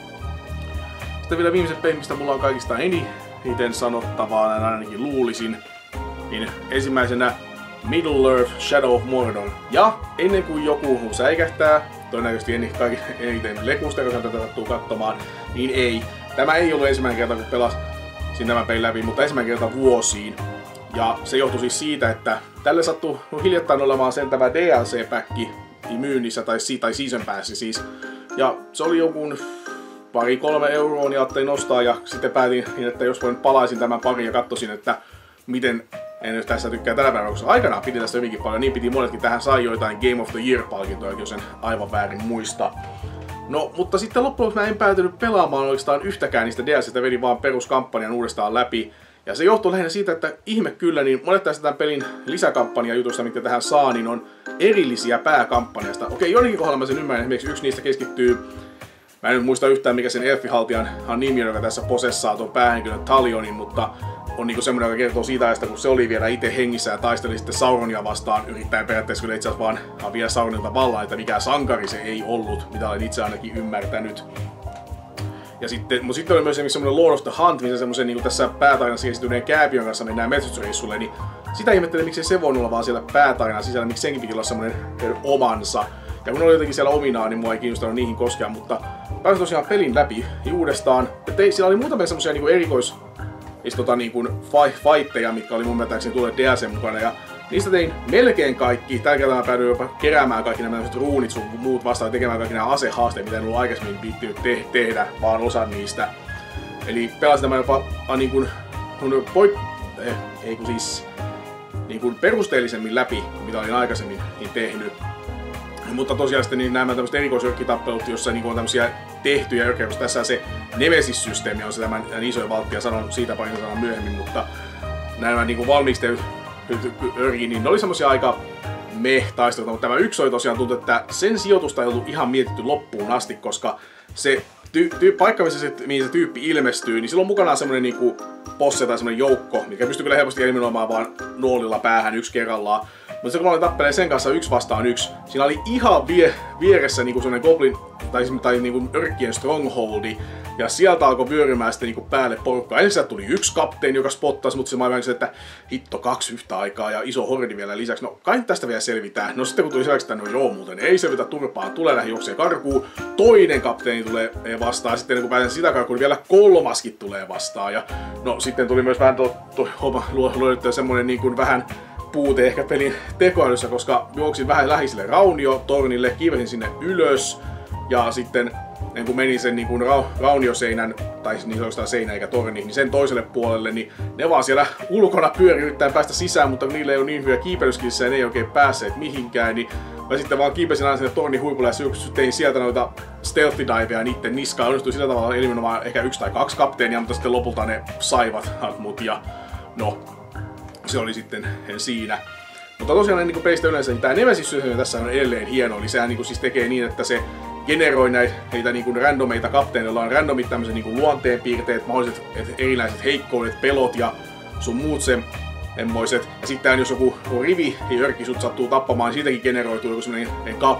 Sitten vielä viimeiset pelit, mistä mulla on kaikista eniten sanottavaa, näin ainakin luulisin. Niin ensimmäisenä Middle-earth Shadow of Mordor. Ja ennen kuin joku säikähtää, todennäköisesti eniten, eniten lekusta, joka tätä sattuu katsomaan, niin ei. Tämä ei ollut ensimmäinen kerta, kun pelasin tämän pelin läpi, mutta ensimmäinen kerta vuosiin. Ja se johtui siis siitä, että tälle sattuu hiljattain olemaan sen tämä D L C-päkki myynnissä tai, tai season passi siis. Ja se oli jonkun pari kolme euroa, niin ajattelin nostaa ja sitten päätin, että jos voin palaisin tämän pari ja katsoisin, että miten en nyt tässä tykkää tänä päivänä, koska aikanaan piti tästä hyvinkin paljon, niin piti monetkin tähän sai joitain Game of the Year-palkintoja, jos en aivan väärin muista. No, mutta sitten loppujen lopuksi mä en päätynyt pelaamaan oikeastaan yhtäkään niistä D L C:stä, vedin vaan peruskampanjan uudestaan läpi. Ja se johtuu lähinnä siitä, että ihme kyllä, niin monet tästä tämän pelin lisäkampanjajutusta, mitkä tähän saa, niin on erillisiä pääkampanjasta. Okei, joidenkin kohdalla mä sen ymmärrän, esimerkiksi yksi niistä keskittyy, mä en nyt muista yhtään mikä sen elfihaltijan nimi on, joka tässä posessaa tuon päähenkilön Talionin, mutta on niinku semmoinen, joka kertoo siitä ajasta, kun se oli vielä itse hengissä ja taisteli sitten Sauronia vastaan, yrittäen periaatteessa kyllä itse asiassa vaan vielä Sauronilta vallaan, että mikään sankari se ei ollut, mitä olen itse ainakin ymmärtänyt. Ja sitten, mutta sitten oli myös esimerkiksi semmoinen Lord of the Hunt, missä semmoisen niin tässä päätarinassa esityneen Kääpiön kanssa mennään metsästysreissulle, niin sitä ihmettelin, miksei se voinut olla vaan siellä päätarinan sisällä, miksi senkin piti olla semmoinen omansa. Ja kun oli jotenkin siellä ominaan, niin mua ei kiinnostanut niihin koskaan, mutta pääsin tosiaan pelin läpi uudestaan. Ei, siellä oli muutamia semmoisia niin erikois tota, niin kuin fightteja, mitkä oli mun mielestäni tulee D L C:n mukana. Ja niistä tein melkein kaikki. Tällä kertaa mä päädyin jopa keräämään kaikki nämä ruunit sun muut vastaan, tekemään kaikki nämä asehaasteet, mitä en ollut aikaisemmin viittynyt te- tehdä, vaan osa niistä. Eli pelasin tämän jopa a, niin kuin, kun poik... Eh, ei kun siis niin kuin perusteellisemmin läpi, mitä olin aikaisemmin niin tehnyt. Mutta tosiaan sitten niin nämä tämmöiset erikoisjörkkitappelut, jossa niin on tämmöisiä tehtyjä örkkejä, koska tässä se Nemesis-systeemi on se tämän isoin valtti, ja sanon siitä parin sanan myöhemmin, mutta nämä niin valmiiksi örki, niin ne oli semmosia aika meh-taisteluita, mutta tämä yksi oli tosiaan tuntuu, että sen sijoitusta ei ollut ihan mietitty loppuun asti, koska se ty- ty- paikka, missä se, mihin se tyyppi ilmestyy, niin sillä on mukanaan semmonen niinku posse tai semmonen joukko, mikä pystyy kyllä helposti eliminoimaan vaan nuolilla päähän yksi kerrallaan. Mutta se kun mä olin tappeleen sen kanssa yksi vastaan yksi, siinä oli ihan vie- vieressä niinku semmonen goblin tai, tai niinku örkkien strongholdi, ja sieltä alkoi vyörymään sitten niinku päälle porukkaa. Ensin sieltä tuli yksi kapteeni, joka spottasi, mutta se mä se, että hitto kaksi yhtä aikaa ja iso hordi vielä lisäksi. No kai tästä vielä selvitään. No sitten kun tuli selväksi, että no joo muuten ei selvitä turpaan, tulee lähi juoksee karkuun. Toinen kapteeni tulee vastaan ja sitten kun pääsen sitä karkuun, niin vielä kolmaskin tulee vastaan. Ja no sitten tuli myös vähän tuo, tuo luodettu semmonen niin kuin vähän puute ehkä pelin tekoälyssä, koska juoksin vähän lähisille rauniotornille, kiivesin sinne ylös ja sitten kun menin sen niin kuin ra- raunioseinän, tai niin se oikeastaan seinä eikä torni, niin sen toiselle puolelle, niin ne vaan siellä ulkona pyöri yrittäen päästä sisään, mutta niille ei ole niin hyviä kiipeilyskillissä ja ne ei oikein päässeet mihinkään, niin mä sitten vaan kiipesin aina sinne tornin huipulle ja tein sieltä noita stealthy diveja niitten niskaan. Onnistui sillä tavalla eliminoimaan ehkä yksi tai kaksi kapteenia, mutta sitten lopulta ne saivat mut ja no, se oli sitten siinä. Mutta tosiaan niin pelistä yleensä, niin tää Nemesis-systeemi tässä on edelleen hieno, eli sehän niin siis tekee niin, että se generoi näitä heitä niinku randomeita kapteeneilla, joilla on randomit tämmöiset niinku luonteenpiirteet, mahdolliset erilaiset heikkoudet, pelot ja sun muut semmoiset. Ja sitten jos joku rivi ja örkki sut sattuu tappamaan, niin siitäkin generoituu joku semmonen kap-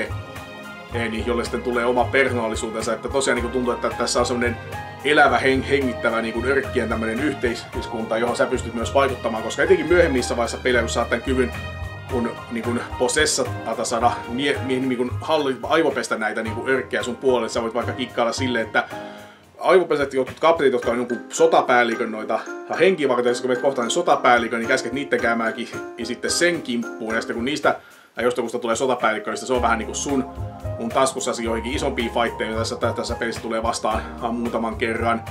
kapteeni, jolle sitten tulee oma persoonallisuutensa. Että tosiaan niinku tuntuu, että tässä on semmonen elävä, heng- hengittävä niinku örkkien tämmönen yhteiskunta, johon sä pystyt myös vaikuttamaan, koska etenkin myöhemmissä vaiheissa pelejä, kun saat tämän kyvyn kun niin posessata saada mie, mie, niin halli, aivopestä näitä niin örkkejä sun puolelle, sä voit vaikka kikkailla silleen, että aivopeset jotkut kapteenit, jotka on jonkun sotapäällikön noita henkivartioissa, kun menet kohtaan niin sotapäällikön, niin käsket niitten käymäänkin ja sitten sen kimppuun, ja sitten kun niistä ja jostakusta tulee sotapäällikkö, niin se on vähän niinku sun mun taskussasi joihinkin isompiin fightteja, tässä, tässä pelissä tulee vastaan muutaman kerran.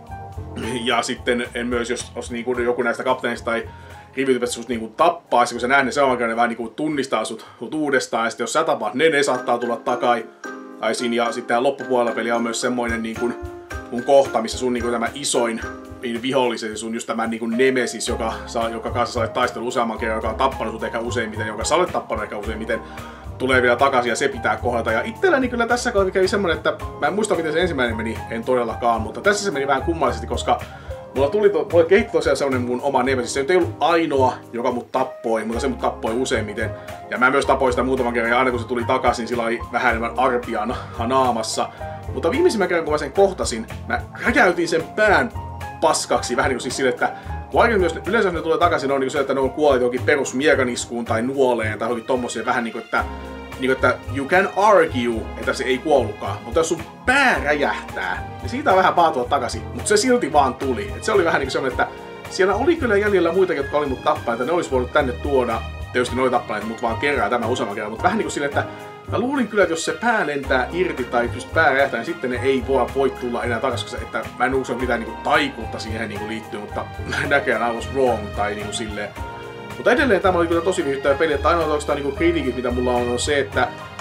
Ja sitten en myös, jos, jos niin joku näistä kapteenista tai rivityypät sut niinku tappaa, kun sä näet ne seuraavan kerran, ne vähän niinku tunnistaa sut, sut uudestaan, ja sitten jos sä tapaat ne, ne saattaa tulla takaisin. Ja sitten tää loppupuolella peliä on myös semmoinen niinku mun kohta, missä sun niinku tämä isoin vihollisesi, sun just tämä niinku Nemesis, joka, saa, joka kanssa sä olet taistellut useamman kerran, joka on tappanut sut ehkä useimmiten, joka sä olet tappanut ehkä useimmiten, tulee vielä takaisin ja se pitää kohdata. Ja itselläni kyllä tässä kävi semmonen, että mä en muista miten se ensimmäinen meni, en todellakaan, mutta tässä se meni vähän kummallisesti, koska mulla tuli to, mulle kehitti tosiaan sellainen mun oma Nemesis. Se nyt ei ollut ainoa, joka mut tappoi, mutta se mut tappoi useimmiten. Ja mä myös tapoin sitä muutaman kerran, ja aina kun se tuli takaisin, sillä oli vähän enemmän arpia naamassa. Mutta viimeisimmän kerran, kun mä sen kohtasin, mä räjäytin sen pään paskaksi. Vähän niin kuin siis sille, että kun aina myös yleensä ne tulee takaisin, ne on niin kuin se, että ne on kuolleet johonkin perus miekaniskuun tai nuoleen tai johonkin tommoseen vähän niin kuin, että niin kuin, että you can argue, että se ei kuollutkaan, mutta jos sun pää räjähtää, niin siitä on vähän paatua takaisin, mutta se silti vaan tuli. Et se oli vähän niin kuin semmoinen, että siellä oli kyllä jäljellä muitakin, jotka oli mut tappaneet, että ne olisi voinut tänne tuoda, tietysti ne oli tappaneet mut vaan kerran tämä useamman kerran, mutta vähän niin kuin silleen, että mä luulin kyllä, että jos se pää lentää irti tai just pää räjähtää, niin sitten ne ei voi, voi tulla enää takaisin, että mä en usko mitään niin kuin taikuutta siihen niin kuin liittyy, mutta näköjään I was wrong tai niin kuin silleen. Mutta edelleen tämä oli kyllä tosi viihdyttävä peli, että ainoa oikeastaan niinku kritiikit, mitä mulla on, on se, että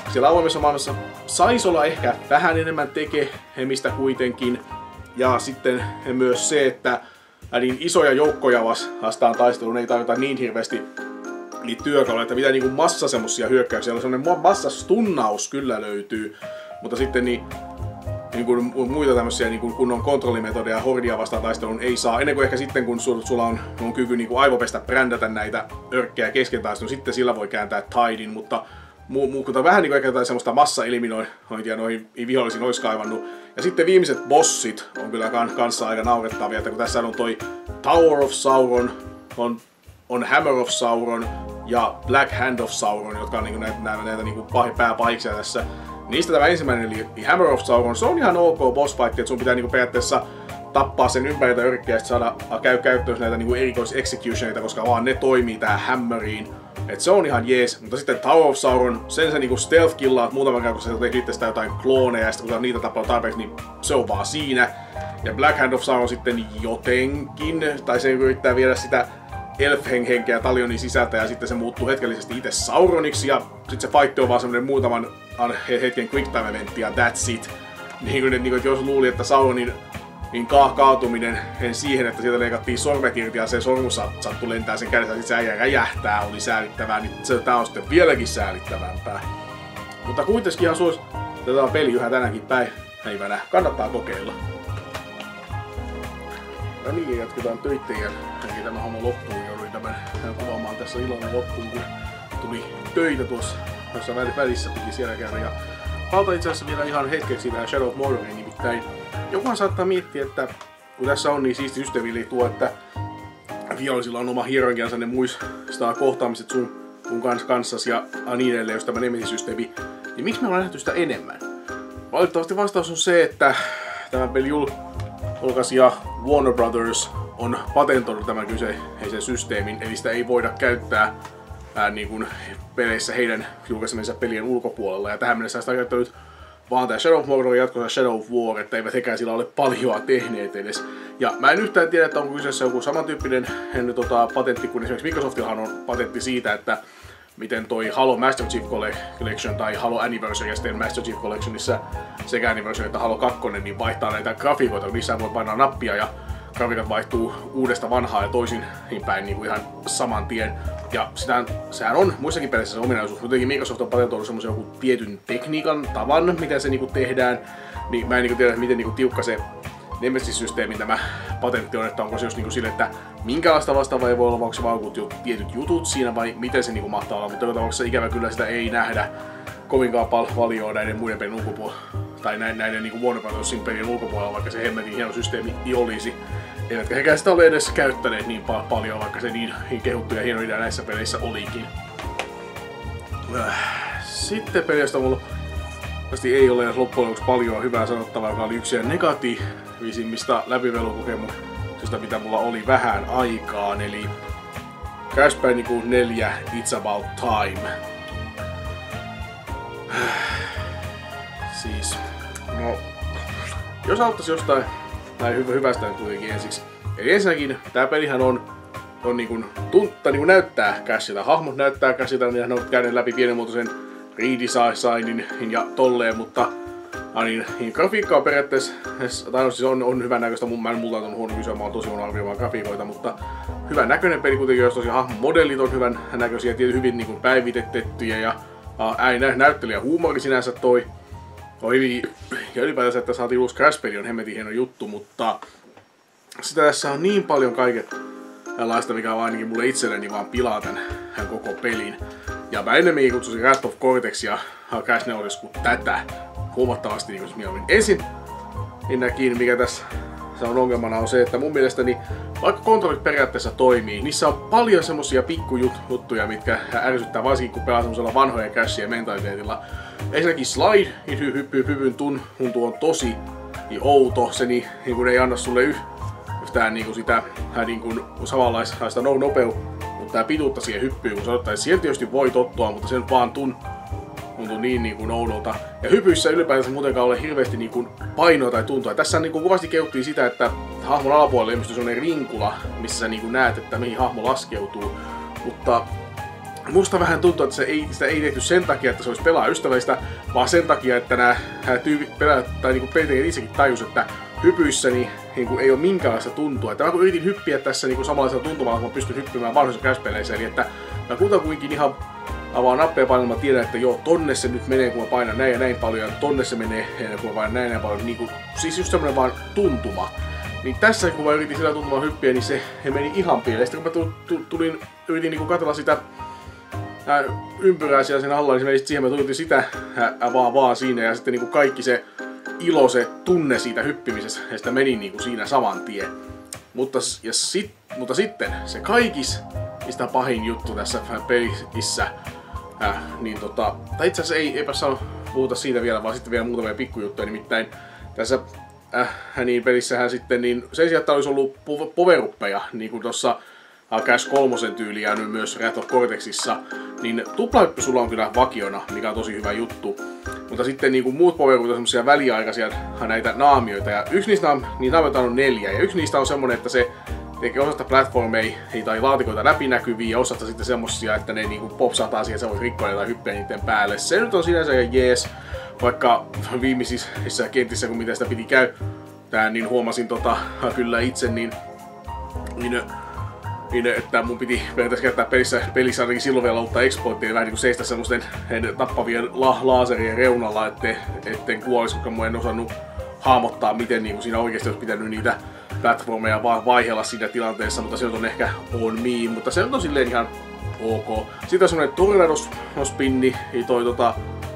siellä avoimessa maailmassa saisi olla ehkä vähän enemmän tekemistä kuitenkin. Ja sitten myös se, että niin isoja joukkoja vastaan taisteluun ei tarvita niin hirveästi niitä työkaluja, että mitä niinku massa semmosia hyökkäyksiä on. Sellainen massastunnaus kyllä löytyy, mutta sitten niin, niin kuin muita tämmöisiä niin kuin kunnon kontrollimetodeja hordia vastaan taisteluun ei saa, ennen kuin ehkä sitten kun sulla on, on kyky niin kuin aivopestä brändätä näitä örkkejä kesken taistelun, sitten sillä voi kääntää tidin, mutta mu- mu- vähän niin kuin ehkä semmoista massa-eliminointia noihin vihollisiin olisi kaivannut. Ja sitten viimeiset bossit on kyllä kanssa aika naurettavia, että kun tässä on toi Tower of Sauron, on, on Hammer of Sauron ja Black Hand of Sauron, jotka on niin kuin näitä, näitä, näitä niin kuin pääpahiksia tässä. Niistä tämä ensimmäinen, eli Hammer of Sauron, se on ihan ok boss fight, että sun pitää niinku periaatteessa tappaa sen ympäriltä örkkiä ja saada käy käyttöön näitä niinku erikois-executioneita, koska vaan ne toimii tähän hammeriin. Et se on ihan jees, mutta sitten Tower of Sauron, sen se niinku stealth-killaat muutaman kerran, kun sä teet itsestä jotain klooneja ja sitten kun niitä tappaa tarpeeksi, niin se on vaan siinä. Ja Black Hand of Sauron sitten jotenkin, tai se yrittää viedä sitä Elf-henkeä Talionin sisältä ja sitten se muuttuu hetkellisesti itse Sauroniksi ja sitten se fight on vaan semmonen muutaman hetken quick time eventti ja that's it. Niin kuin, niin kuin jos luuli, että Sauronin niin ka- kaatuminen siihen, että sieltä leikattiin sormet irti ja se sormus sattui lentää sen kädessä ja sitten se äijä räjähtää, oli säälittävää, niin se, tää on sitten vieläkin säälittävämpää. Mutta kuitenkin ihan suos, tätä on peli yhä tänäkin päivänä. Kannattaa kokeilla. Ja niin, jatketaan töitten jälkeen tämä homma loppuun. Jouduin tämän kuvaamaan tässä illalla loppuun, kun tuli töitä tuossa välissä, piti siellä käydä. Ja palautan itse asiassa vielä ihan hetkeksi tähän Shadow of Mordoriin, nimittäin jokuhan saattaa miettiä, että kun tässä on niin siisti systeemi tuo, että vihollisilla on oma hierarkiansa, ne muistaa kohtaamiset sun, sun kanssasi ja niin edelleen, jos tämä Nemesis-systeemi, niin miksi me ollaan nähty sitä enemmän? Valitettavasti vastaus on se, että tämä peli julkaisija Warner Brothers on patentoinut tämän kyseisen systeemin, eli sitä ei voida käyttää ää, niin kuin peleissä heidän julkaisemiensa pelien ulkopuolella. Ja tähän mennessä sitä on käyttänyt vaan tämä Shadow of Mordor ja jatkossa Shadow of War, että eivät hekään sillä ole paljoa tehneet edes. Ja mä en yhtään tiedä, että onko kyseessä joku samantyyppinen en, tota, patentti, kun esimerkiksi Microsoftillahan on patentti siitä, että miten toi Halo Master Chief Collection tai Halo Anniversary ja sitten Master Chief Collectionissa sekä Anniversary että Halo kaksi, niin vaihtaa näitä grafiikoita, kun niissä voi painaa nappia ja grafiikat vaihtuu uudesta vanhaa ja toisin niin päin niin kuin ihan saman tien. Ja sitä, sehän on muissakin peleissä se ominaisuus, mutta Microsoft on patentoinut semmoisen joku tietyn tekniikan tavan, miten se niinku tehdään. Niin mä en niinku tiedä, miten niinku tiukka se Nemesis-systeemin tämä patentti on, että onko se just niinku sille, että minkälaista vastaavaa ei voi olla, onko se vaan tietyt jutut siinä vai miten se niinku mahtaa olla, mutta joka tapauksessa ikävä kyllä sitä ei nähdä kovinkaan paljon näiden muiden pelin ulkopuolella, tai näiden, näiden niinku Warner Brothersin pelien ulkopuolella, vaikka se hemmetin hieno systeemi olisi. Eivätkä hekään sitä ole edes käyttäneet niin pa- paljon, vaikka se niin, niin kehuttu ja hieno idea näissä peleissä olikin. Sitten pelistä mulla ei ole loppujen lopuksi paljon hyvää sanottavaa, joka oli yksi negatiivisimmista läpivelukokemuksista, mitä mulla oli vähän aikaan, eli Crash Bandicoot neljä It's About Time. Siis, no, jos auttaisi jostain näin hyvä, hyvästä kuitenkin ensiksi. Eli ensinnäkin tää pelihän on, on niin kuin, tuntta, niin kuin näyttää Crashilta. Hahmot näyttää Crashilta, niin ne on käynyt läpi pienimuotoisen redesignin ja tolleen, mutta niin, niin grafiikka on periaatteessa, tai no, siis on, on hyvän näköistä, mä en multa on huono kysyä, mä oon tosi huono arvioimaan grafiikoita, mutta hyvän näköinen peli kuitenkin, jos tosiaan hahmomodellit on hyvän näköisiä, tietysti hyvin niin kuin päivitettyjä ja ää, näyttelijä huumori sinänsä toi. On hyvin, ja ylipäätänsä, että saatiin uusi Crash-peli on hemmetin hieno juttu, mutta sitä tässä on niin paljon kaikenlaista, mikä on ainakin mulle itselleni vaan pilaa tän koko pelin. Ja mä ennemminkin kutsusin Wrath of Cortexia Crash neljä kuin tätä huomattavasti niin kuin mieluummin. Ensin ensinnäkin, mikä tässä on ongelmana on se, että mun mielestäni vaikka kontrollit periaatteessa toimii, niissä on paljon semmosia pikkujuttuja, mitkä ärsyttää varsinkin kun pelaa semmosella vanhojen Crashien mentaliteetilla. Ensinnäkin slide, niin hy- hyppy, hypyn tuntu on tosi niin outo, se niin, niin kuin ei anna sulle yh, yhtään niin kuin sitä niin kuin samanlaista no, nopeutta, mutta tää pituutta siihen hyppyyn, kun sanotaan, että siihen tietysti voi tottua, mutta se nyt vaan tun, tuntuu niin, niin kuin oudolta. Ja hypyissä ylipäätänsä muutenkaan ole hirveästi niin kuin painoa tai tuntua. Ja tässä niin kuin kovasti kehuttiin sitä, että hahmon alapuolelle ilmestyy sellainen rinkula, missä sä niin kuin näet, että mihin hahmo laskeutuu. Mutta musta vähän tuntuu, että se ei, sitä ei tehty sen takia, että se olisi pelaajaystävällistä, vaan sen takia, että nämä tyypit pelaajat tai niinku pelitekijät itsekin tajus, että hypyissä niin, niinku ei ole minkäänlaista tuntua. Että mä kun yritin hyppiä tässä niinku samanlaisella tuntumalla, kun mä pystyn hyppimään vanhoissa Crash-peleissä, eli että mä kutakuinkin ihan avaan nappeja painalla, mä tiedän, että joo, tonne se nyt menee, kun mä painan näin ja näin paljon, ja tonne se menee, kun mä painan näin ja näin paljon. Niinku, siis just semmonen vaan tuntuma. Niin tässä kun mä yritin sillä tuntumalla hyppiä, niin se he meni ihan pieleen. Sitten kun mä tulin, yritin niinku katsella sitä ää, ympyrää siellä sen alla, niin se meni siihen, mä tulin sitä ää, vaan, vaan siinä, ja sitten niinku kaikki se ilo, se tunne siitä hyppimisestä, ja sitä meni niinku siinä saman tien. Mutta, ja sit, mutta sitten se kaikis, mistä pahin juttu tässä pelissä, äh, niin tota, tai itse asiassa ei, eipä saa puhuta siitä vielä, vaan sitten vielä muutamia pikkujuttuja, nimittäin tässä äh, niin pelissähän sitten, niin sen sijaan, että olisi ollut poweruppeja, niin kuin tuossa Crash kolmosen tyyli jäänyt myös Wrath of Cortexissa, niin tuplahyppy sulla on kyllä vakiona, mikä on tosi hyvä juttu. Mutta sitten niin kuin muut powerupit on semmosia väliaikaisia näitä naamioita, ja yksi niistä on, niin naamioita on neljä, ja yksi niistä on semmonen, että se tekee osasta platformeja tai laatikoita läpinäkyviä ja osasta sitten semmosia, että ne niinku popsataan siihen, se voi rikkoa tai hyppiä niiden päälle. Se nyt on sinänsä jees, vaikka viimeisissä kentissä, kun miten sitä piti käyttää, niin huomasin tota kyllä itse, niin, niin, niin että mun piti periaatteessa käyttää pelissä, pelissä ainakin silloin vielä uutta exploittia, vähän niinku seistä semmoisten tappavien la laaserien reunalla, ette, etten kuolisi, koska mun en osannut hahmottaa, miten niinku siinä oikeasti olisi pitänyt niitä platformeja vaan vaihella siinä tilanteessa, mutta se on ehkä on me, mutta se on silleen ihan ok. Sitten on semmonen tornadospinni, toi tota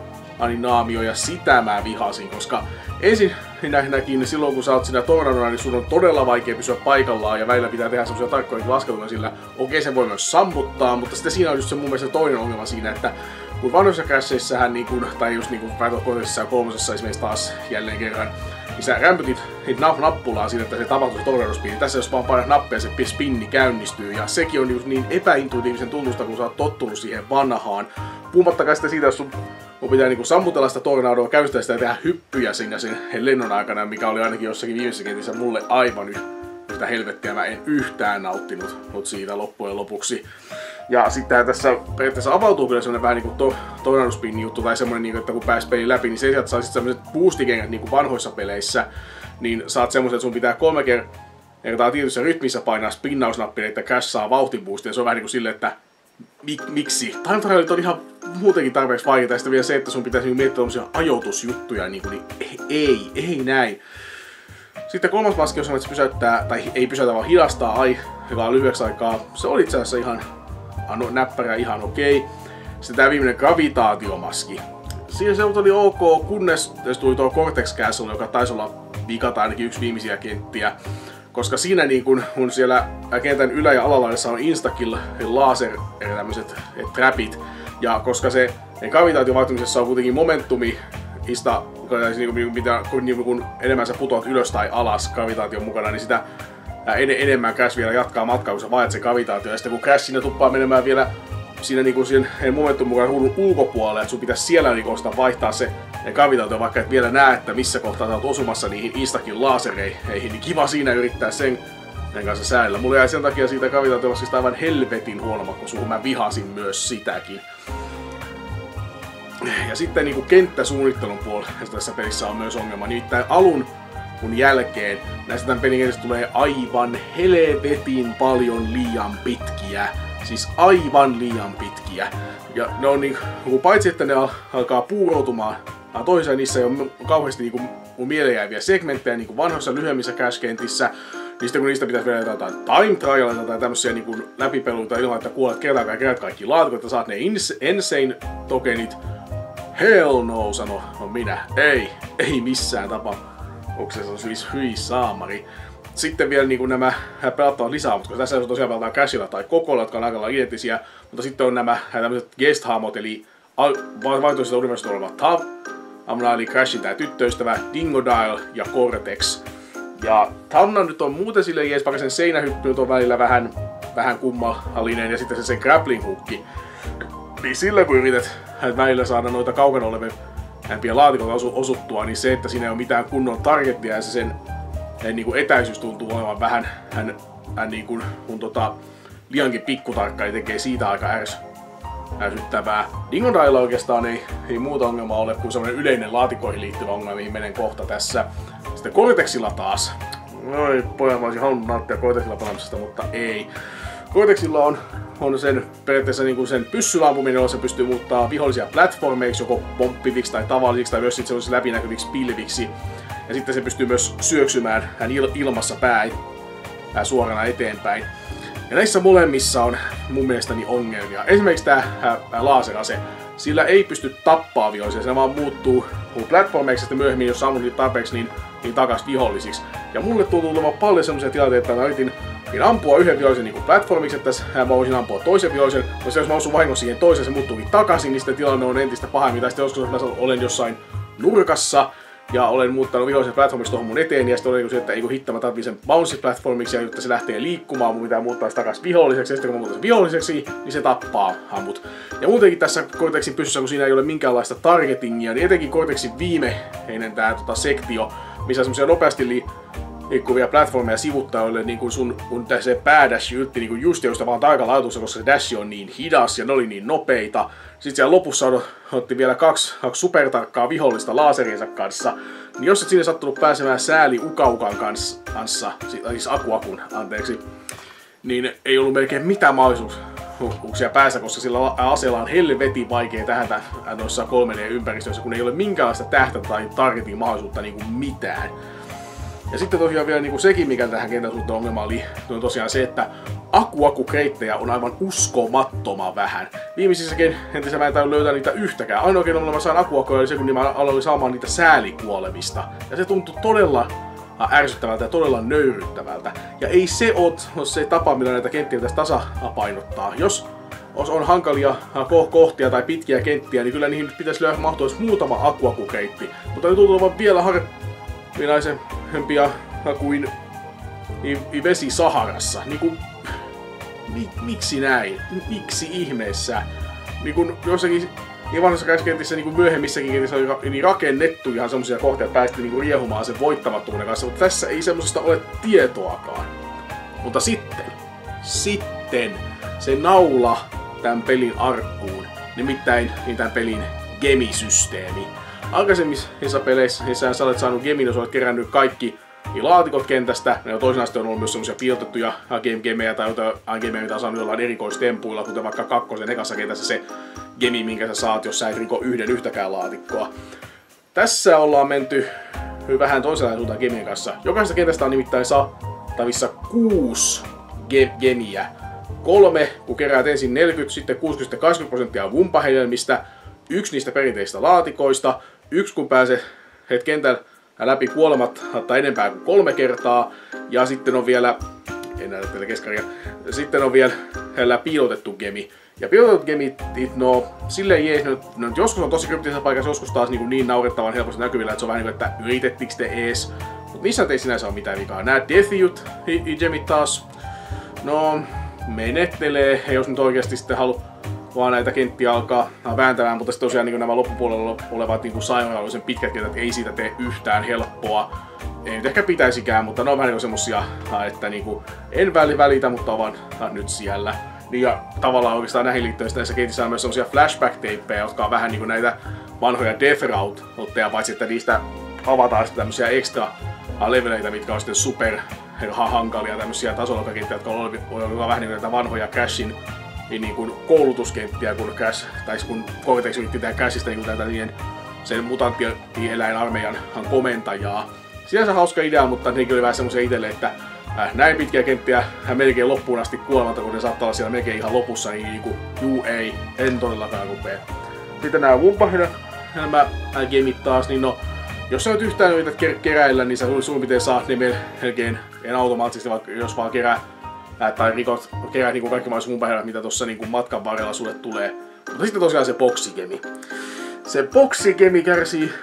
naamio, ja sitä mä vihasin, koska ensin näkin silloin kun sä oot siinä tornadona, niin sun on todella vaikea pysyä paikallaan ja välillä pitää tehdä semmosia tarkkoja laskelmia sillä. Okei, sen voi myös sammuttaa, mutta sitten siinä on just se mun mielestä toinen ongelma siinä, että kun vanhoissa Crasheissähän, niin kun, tai just niin kuin Wrath of Cortexissa ja kolmosessa esimerkiksi taas jälleen kerran, niin sä rämpytit nappulaa siinä, että se tapahtuu se tornadospinni. Tässä jos vaan painat nappia, se spinni käynnistyy, ja sekin on just niin epäintuitiivisen tuntusta, kun sä oot tottunut siihen vanhaan. Puhumattakaan sitten siitä, jos sun mun pitää niinku sammutella sitä tornadoa, käyttää sitä ja tehdä hyppyjä siinä sen lennon aikana, mikä oli ainakin jossakin viimeisessä kentissä mulle aivan yhtä helvettiä. Mä en yhtään nauttinut mut siitä loppujen lopuksi. Ja sitten tässä periaatteessa avautuu kyllä semmonen vähän niinku to, tornadospin juttu tai semmonen niinku, että kun pääs pelin läpi, niin se sieltä saisit semmoset boostikengät niinku vanhoissa peleissä, niin saat semmoset, että sun pitää kolme kertaa tietyssä rytmissä painaa spinnausnappia, että Crash saa vauhtiboostia. Se on vähän niinku silleen, että mik, miksi? Time trialit on ihan muutenkin tarpeeksi vaikeita, ja sitten vielä se, että sun pitäisi miettiä tommosia ajoitusjuttuja, niin, niin ei, ei näin. Sitten kolmas maski on semmoinen, että se pysäyttää, tai ei pysäytä, vaan hidastaa aikaa lyhyeksi aikaa. Se oli itse asiassa ihan no, näppärä, ihan okei. Sitten tää viimeinen gravitaatiomaski. Siinä se oli ok, kunnes tuli tuo Cortex Castle, joka taisi olla vikata ainakin yksi viimeisiä kenttiä. Koska siinä niin kun, kun siellä kentän ylä- ja alalaidassa on instakill laser tämmöiset trapit, ja koska se gravitaatiovaatimisessa on kuitenkin momentumi ista, niin mitä, niin kun enemmän sä putoat ylös tai alas gravitaation mukana, niin sitä en, enemmän Crash vielä jatkaa matkaa, kun sä vaihdat se gravitaatio. Ja sitten kun Crash siinä tuppaa menemään vielä siinä niin siihen momentum mukaan huulun ulkopuolelle, että sun pitäisi siellä niin vaihtaa se gravitaatio, vaikka et vielä näe, että missä kohtaa sä oot osumassa niihin instakin lasereihin, niin kiva siinä yrittää sen kanssa säädellä. Mulla jäi sen takia siitä gravitaatiomaskista aivan helvetin huono makku, mä vihasin myös sitäkin. Ja sitten niin kenttäsuunnittelun puolella tässä pelissä on myös ongelma, nimittäin alun kun jälkeen näistä tämän pelin kentistä tulee aivan helvetin paljon liian pitkiä. Siis aivan liian pitkiä. Ja ne on niin, paitsi että ne alkaa puuroutumaan toiseen, niissä ei ole kauheasti niin kuin mieleenjääviä segmenttejä niin kuin vanhoissa lyhyemmissä Crash-kentissä. Niin sitten kun niistä pitäisi vielä jotain time trialita tai tämmösiä niin kuin läpipeluita ilman, että kuolet kertaakaan ja kerät kaikki laatikot, että saat ne insane tokenit. Hell no, sano no minä. Ei, ei missään tapauksessa, se on siis hyi saamari. Sitten vielä niin nämä pelattavat lisää, koska tässä on tosiaan pelataan Crashilla tai Kokolla, jotka on aika lailla identtisiä, mutta sitten on nämä tämmöiset guest-hahmot, eli vaihtoehtoisesta universumista oleva Tav, Amna eli Crashin tää tyttöystävä, Dingodile ja Cortex. Ja Tavna nyt on muuten silleen jees, vaikka sen seinähyppy on välillä vähän, vähän kummallinen, ja sitten se sen grappling hookki. Niin sillä kun yrität välillä saada noita kaukana olevia laatikoita osu, osuttua, niin se, että siinä ei ole mitään kunnon targettia ja se sen niin kuin etäisyys tuntuu olevan vähän hän, hän niin kuin, kun tota, liiankin pikkutarkka, niin tekee siitä aika ärs, ärsyttävää. Dingon Dialla oikeastaan ei, ei muuta ongelmaa ole kuin semmoinen yleinen laatikoihin liittyvä ongelma, mihin menen kohta tässä. Sitten Cortexilla taas. Oi, pojan mä olisin halunnut nauttia Cortexilla pelaamisesta, mutta ei. Cortexilla on, on sen periaatteessa niin kuin sen pyssylampuminen, jolla se pystyy muuttaa vihollisia platformeiksi, joko pomppiviksi tai tavallisiksi, tai myös sitten sellaisiksi läpinäkyviksi pilviksi. Ja sitten se pystyy myös syöksymään hän il ilmassa päin, pää suorana eteenpäin. Ja näissä molemmissa on mun mielestäni ongelmia. Esimerkiksi tää laserase. Sillä ei pysty tappaa vihollisia, se vaan muuttuu platformeiksi, että myöhemmin jos sammut niitä tarpeeksi, niin, niin takas vihollisiksi. Ja mulle tuntuu tulemaan paljon semmoisia tilanteita, että mä yritin niin ampua yhden vihollisen niin platformiksi, että mä voisin ampua toisen vihollisen, mutta jos mä osun vahingossa siihen toiseen, se muuttuukin takaisin, niin sitten tilanne on entistä pahemmin. Tai sitten joskus mä olen jossain nurkassa, ja olen muuttanut vihollisen platformiksi tuohon mun eteen, ja sitten oli se, että ei kun hittä, mä tarvitsen sen bounce-platformiksi, ja jotta se lähtee liikkumaan, mun pitää muuttaa se takaisin viholliseksi, ja sitten kun mä muutan sen viholliseksi, niin se tappaa hammut. Ja muutenkin tässä Cortexin pyssyssä, kun siinä ei ole minkäänlaista targetingia, niin etenkin Cortexin viimeinen tää tota, sektio, missä on semmosia nopeasti li liikkuvia platformeja sivuttajoille, niin kuin sun kun se päädash yltti niin kuin just josta vaan tarkalla ajatuksessa, koska se dash on niin hidas ja ne oli niin nopeita. Sitten siellä lopussa otti vielä kaksi, kaksi supertarkkaa vihollista laaseriensa kanssa. Niin jos et sinne sattunut pääsemään sääli Ukaukan kanssa, kanssa siis Akuakun, anteeksi, niin ei ollut melkein mitään mahdollisuuksia päästä, koska sillä aseella on helvetin vaikea tähdätä noissa kolme D-ympäristöissä, kun ei ole minkäänlaista tähtä tai targetin mahdollisuutta niin kuin mitään. Ja sitten tosiaan vielä niin kuin sekin, mikä tähän kentän suhteen ongelma oli, on tosiaan se, että Aku-Aku-kreittejä on aivan uskomattoman vähän. Viimeisissäkin entissä mä en tainnut löytää niitä yhtäkään. Ainoa keino, millä mä sain Aku-Akuja, oli se, kun mä aloin saamaan niitä säälikuolemista. Ja se tuntui todella ärsyttävältä ja todella nöyryttävältä. Ja ei se ole se tapa, millä näitä kenttiä pitäisi tasapainottaa. Jos on hankalia kohtia tai pitkiä kenttiä, niin kyllä niihin pitäisi löytää mahtuisi muutama Aku-Aku-kreitti. Mutta ne tuntuu olevan vielä harvinaisempia kuin vesi Saharassa. Niin kuin, mi, miksi näin? Miksi ihmeessä? Niin kuin jossakin niin vanhassa kentissä niin kuin myöhemmissäkin kentissä oli niin rakennettu ihan semmosia kohtia, että päästiin niin kuin riehumaan sen voittamattomuuden kanssa, mutta tässä ei semmosesta ole tietoakaan. Mutta sitten, sitten se naula tämän pelin arkkuun, nimittäin niin tämän pelin gemisysteemi. Aikaisemmissa peleissä, missä sä olet saanut gemin, jos olet kerännyt kaikki niin laatikot kentästä, ja toisena sitten on ollut myös semmosia piilotettuja gemejä tai jotain gemejä, mitä on saanut jollain erikoistempuilla, kuten vaikka kakkosen ekassa kentässä se gemi, minkä sä saat, jos sä et riko yhden yhtäkään laatikkoa. Tässä ollaan menty vähän toisella suuntaan gemien kanssa. Jokaisesta kentästä on nimittäin saatavissa kuusi ge gemiä. Kolme, kun keräät ensin neljäkymmentä, sitten kuusikymmentä kaksikymmentä prosenttia vumpahedelmistä, yksi niistä perinteistä laatikoista, yksi kun pääset kentällä läpi kuolematta enempää kuin kolme kertaa, ja sitten on vielä, en näytä teille keskaria, sitten on vielä piilotettu gemi. Ja piilotetut gemit, no silleen jees, no, no joskus on tosi kryptisessä paikassa, joskus taas niin, niin naurettavan helposti näkyvillä, että se on vähän niin kuin, että yritettikö te ees. Mut niissä ei sinänsä ole mitään vikaa. Nää Deathjut gemit taas, no menettelee, jos nyt oikeasti sitten halu vaan näitä kenttiä alkaa vääntämään, mutta sitten tosiaan niin nämä loppupuolella olevat niin sairaaloisen pitkät kentät ei siitä tee yhtään helppoa. Ei nyt ehkä pitäisikään, mutta ne on vähän niin semmosia, että niin kuin, en väli välitä, mutta ovat nyt siellä. Niin ja tavallaan oikeastaan näihin liittyen näissä kentissä on myös semmosia flashback-teippejä, jotka on vähän niin kuin näitä vanhoja Death Route-otteja, paitsi että niistä avataan sitten tämmösiä extra leveleitä, mitkä on sitten super hankalia tämmösiä tasolokakenttiä, jotka on vähän niin kuin näitä vanhoja Crashin niin kuin koulutuskenttiä, kun Crash, tai kun Cortex yritti tehdä Crashista niin tätä niiden sen mutanttieläinarmeijan komentajaa. Sinänsä hauska idea, mutta nekin oli vähän semmosia itelle, että äh, näin pitkiä kenttiä äh, melkein loppuun asti kuolematta, kun ne saattaa olla siellä melkein ihan lopussa, niin niinku, juu ei, en todellakaan rupee. Sitten nää Wumpa-helmä-gemit taas, niin no, jos sä nyt yhtään yrität keräillä, niin sä suurin piirtein saat ne melkein en automaattisesti, vaikka jos vaan kerää tai rikot, kerää niinku kaikki mahdolliset Wumpa-helmät, mitä tossa niinku matkan varrella sulle tulee. Mutta sitten tosiaan se boksigemi. Se boksigemi kärsii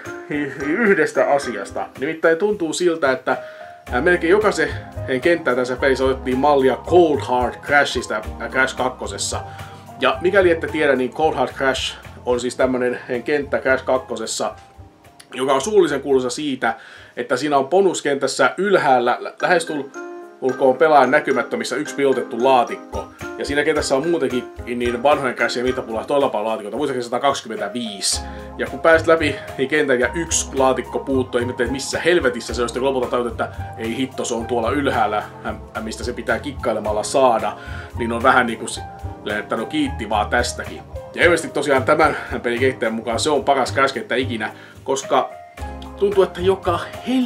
yhdestä asiasta. Nimittäin tuntuu siltä, että melkein jokaisen kenttään tässä pelissä otettiin mallia Cold Hard Crashista Crash kakkosessa. Ja mikäli ette tiedä, niin Cold Hard Crash on siis tämmönen kenttä Crash kakkosessa, joka on suullisen kuuluisa siitä, että siinä on bonuskentässä ylhäällä lähestul ulkoon pelaajan näkymättömissä yksi piilotettu laatikko. Ja siinä kentässä on muutenkin niin vanhojen Crashien mittapuolella todella paljon laatikoita, muistaakseni sata kaksikymmentäviisi. Ja kun pääsit läpi niin kentän ja yksi laatikko puuttui, ihmettelin, että missä helvetissä se on, sitten lopulta tajut, että ei hitto, se on tuolla ylhäällä, mistä se pitää kikkailemalla saada, niin on vähän niinku, että no kiitti vaan tästäkin. Ja ilmeisesti tosiaan tämän pelin kehittäjän mukaan se on paras Crash-kenttä ikinä, koska tuntuu, että joka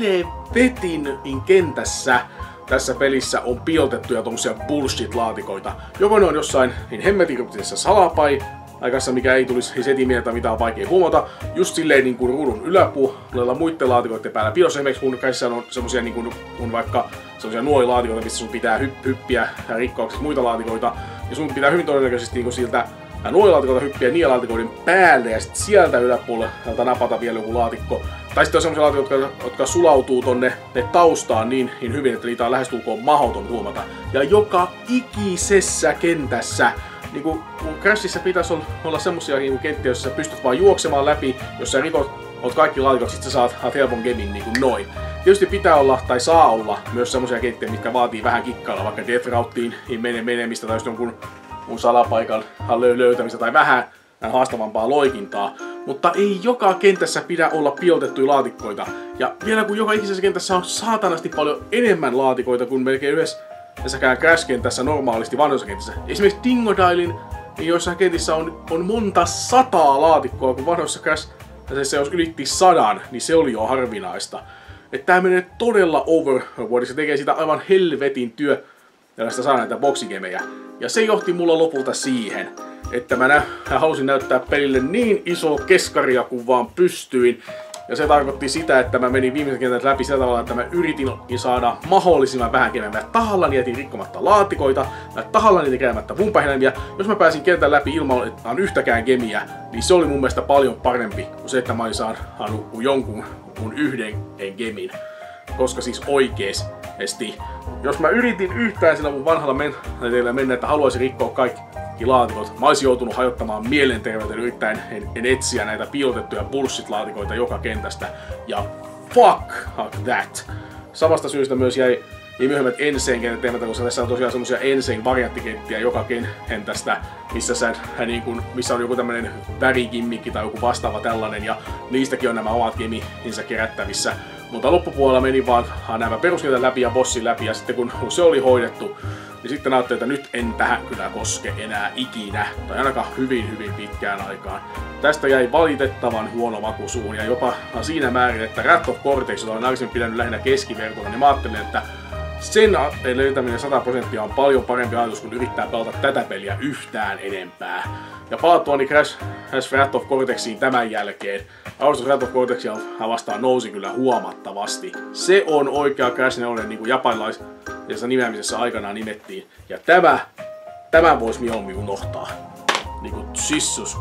helvetin kentässä tässä pelissä on piilotettuja tommosia bullshit-laatikoita. Joko ne on jossain niin hemmetin kryptisessä salapai, aikassa mikä ei tulisi heti mieltä, mitä on vaikea huomata, just silleen niin kuin ruudun yläpuolella muiden laatikoiden päällä piilossa. Esimerkiksi kun käsissä on semmosia niin kuin, kun vaikka semmosia nuolilaatikoita, mistä sun pitää hypp- hyppiä ja rikkoa muita laatikoita, ja sun pitää hyvin todennäköisesti niin kuin siltä nuolilaatikoita hyppiä niiden laatikoiden päälle ja sitten sieltä yläpuolelta napata vielä joku laatikko. Tai sitten on semmoisia laatikoita, jotka, jotka sulautuu tonne ne taustaan niin, niin hyvin, että niitä on lähestulkoon mahdoton huomata. Ja joka ikisessä kentässä, niin kuin Crashissa pitäisi olla semmosia niin kenttiä, joissa sä pystyt vaan juoksemaan läpi, jos sä rikot oot kaikki laatikot, sit sä saat, saat helpon gamin niin kuin noin. Tietysti pitää olla, tai saa olla, myös semmosia kenttiä, mitkä vaatii vähän kikkailla, vaikka Death Routeen niin menemistä tai just jonkun mun salapaikan löytämistä tai vähän haastavampaa loikintaa, mutta ei joka kentässä pidä olla piilotettuja laatikkoita. Ja vielä kun joka ikisessä kentässä on saatanasti paljon enemmän laatikoita kuin melkein yhdessäkään Crash-kentässä normaalisti vanhoissa kentissä. Esimerkiksi Dingodailin niin joissain kentissä on, on monta sataa laatikkoa, kun vanhoissa Crash, se jos ylitti sadan, niin se oli jo harvinaista. Että tää menee todella overboardiksi, se tekee sitä aivan helvetin työ tällaista saa näitä boksigemejä. Ja se johti mulla lopulta siihen, että mä nä- halusin näyttää pelille niin iso keskaria kuin vaan pystyin. Ja se tarkoitti sitä, että mä menin viimeisen kentän läpi sillä tavalla, että mä yritin saada mahdollisimman vähän gemejä. Mä tahallani jätin rikkomatta laatikoita, mä tahallani tekemättä pumpahiläimiä. Jos mä pääsin kentän läpi ilman, että on yhtäkään gemiä, niin se oli mun mielestä paljon parempi kuin se, että mä olisin saanut jonkun kun yhden gemin. Koska siis oikeesti, jos mä yritin yhtään sillä mun vanhalla menneellä mennä, että haluaisin rikkoa kaikki laatikot, mä olisin joutunut hajottamaan mielenterveyden yrittäen en, en etsiä näitä piilotettuja bullshit-laatikoita joka kentästä. Ja fuck that! Samasta syystä myös jäi niin myöhemmät Insane-kentät teemättä, koska tässä on tosiaan semmosia Insane-varianttikenttiä joka kentästä, missä, sä, niin kun, missä on joku tämmönen värikimmikki tai joku vastaava tällainen, ja niistäkin on nämä omat gemihinsä kerättävissä. Mutta loppupuolella meni vaan nämä peruskentät läpi ja bossin läpi, ja sitten kun se oli hoidettu, niin sitten ajattelin, että nyt en tähän kyllä koske enää ikinä, tai ainakaan hyvin hyvin pitkään aikaan. Tästä jäi valitettavan huono maku suun, ja jopa siinä määrin, että Wrath of Cortex, jota olen aikaisemmin pitänyt lähinnä keskivertolla, niin mä ajattelin, että sen löytäminen sata prosenttia on paljon parempi ajatus, kun yrittää pelata tätä peliä yhtään enempää. Ja palattuani Crash Wrath of Cortexiin tämän jälkeen, arvostus Wrath of Cortexia vastaan nousi kyllä huomattavasti. Se on oikea Crash nelonen, niin kuin japanilaisessa nimeämisessä aikanaan nimettiin. Ja tämä, tämän vois mieluummin unohtaa. Niinku jissus.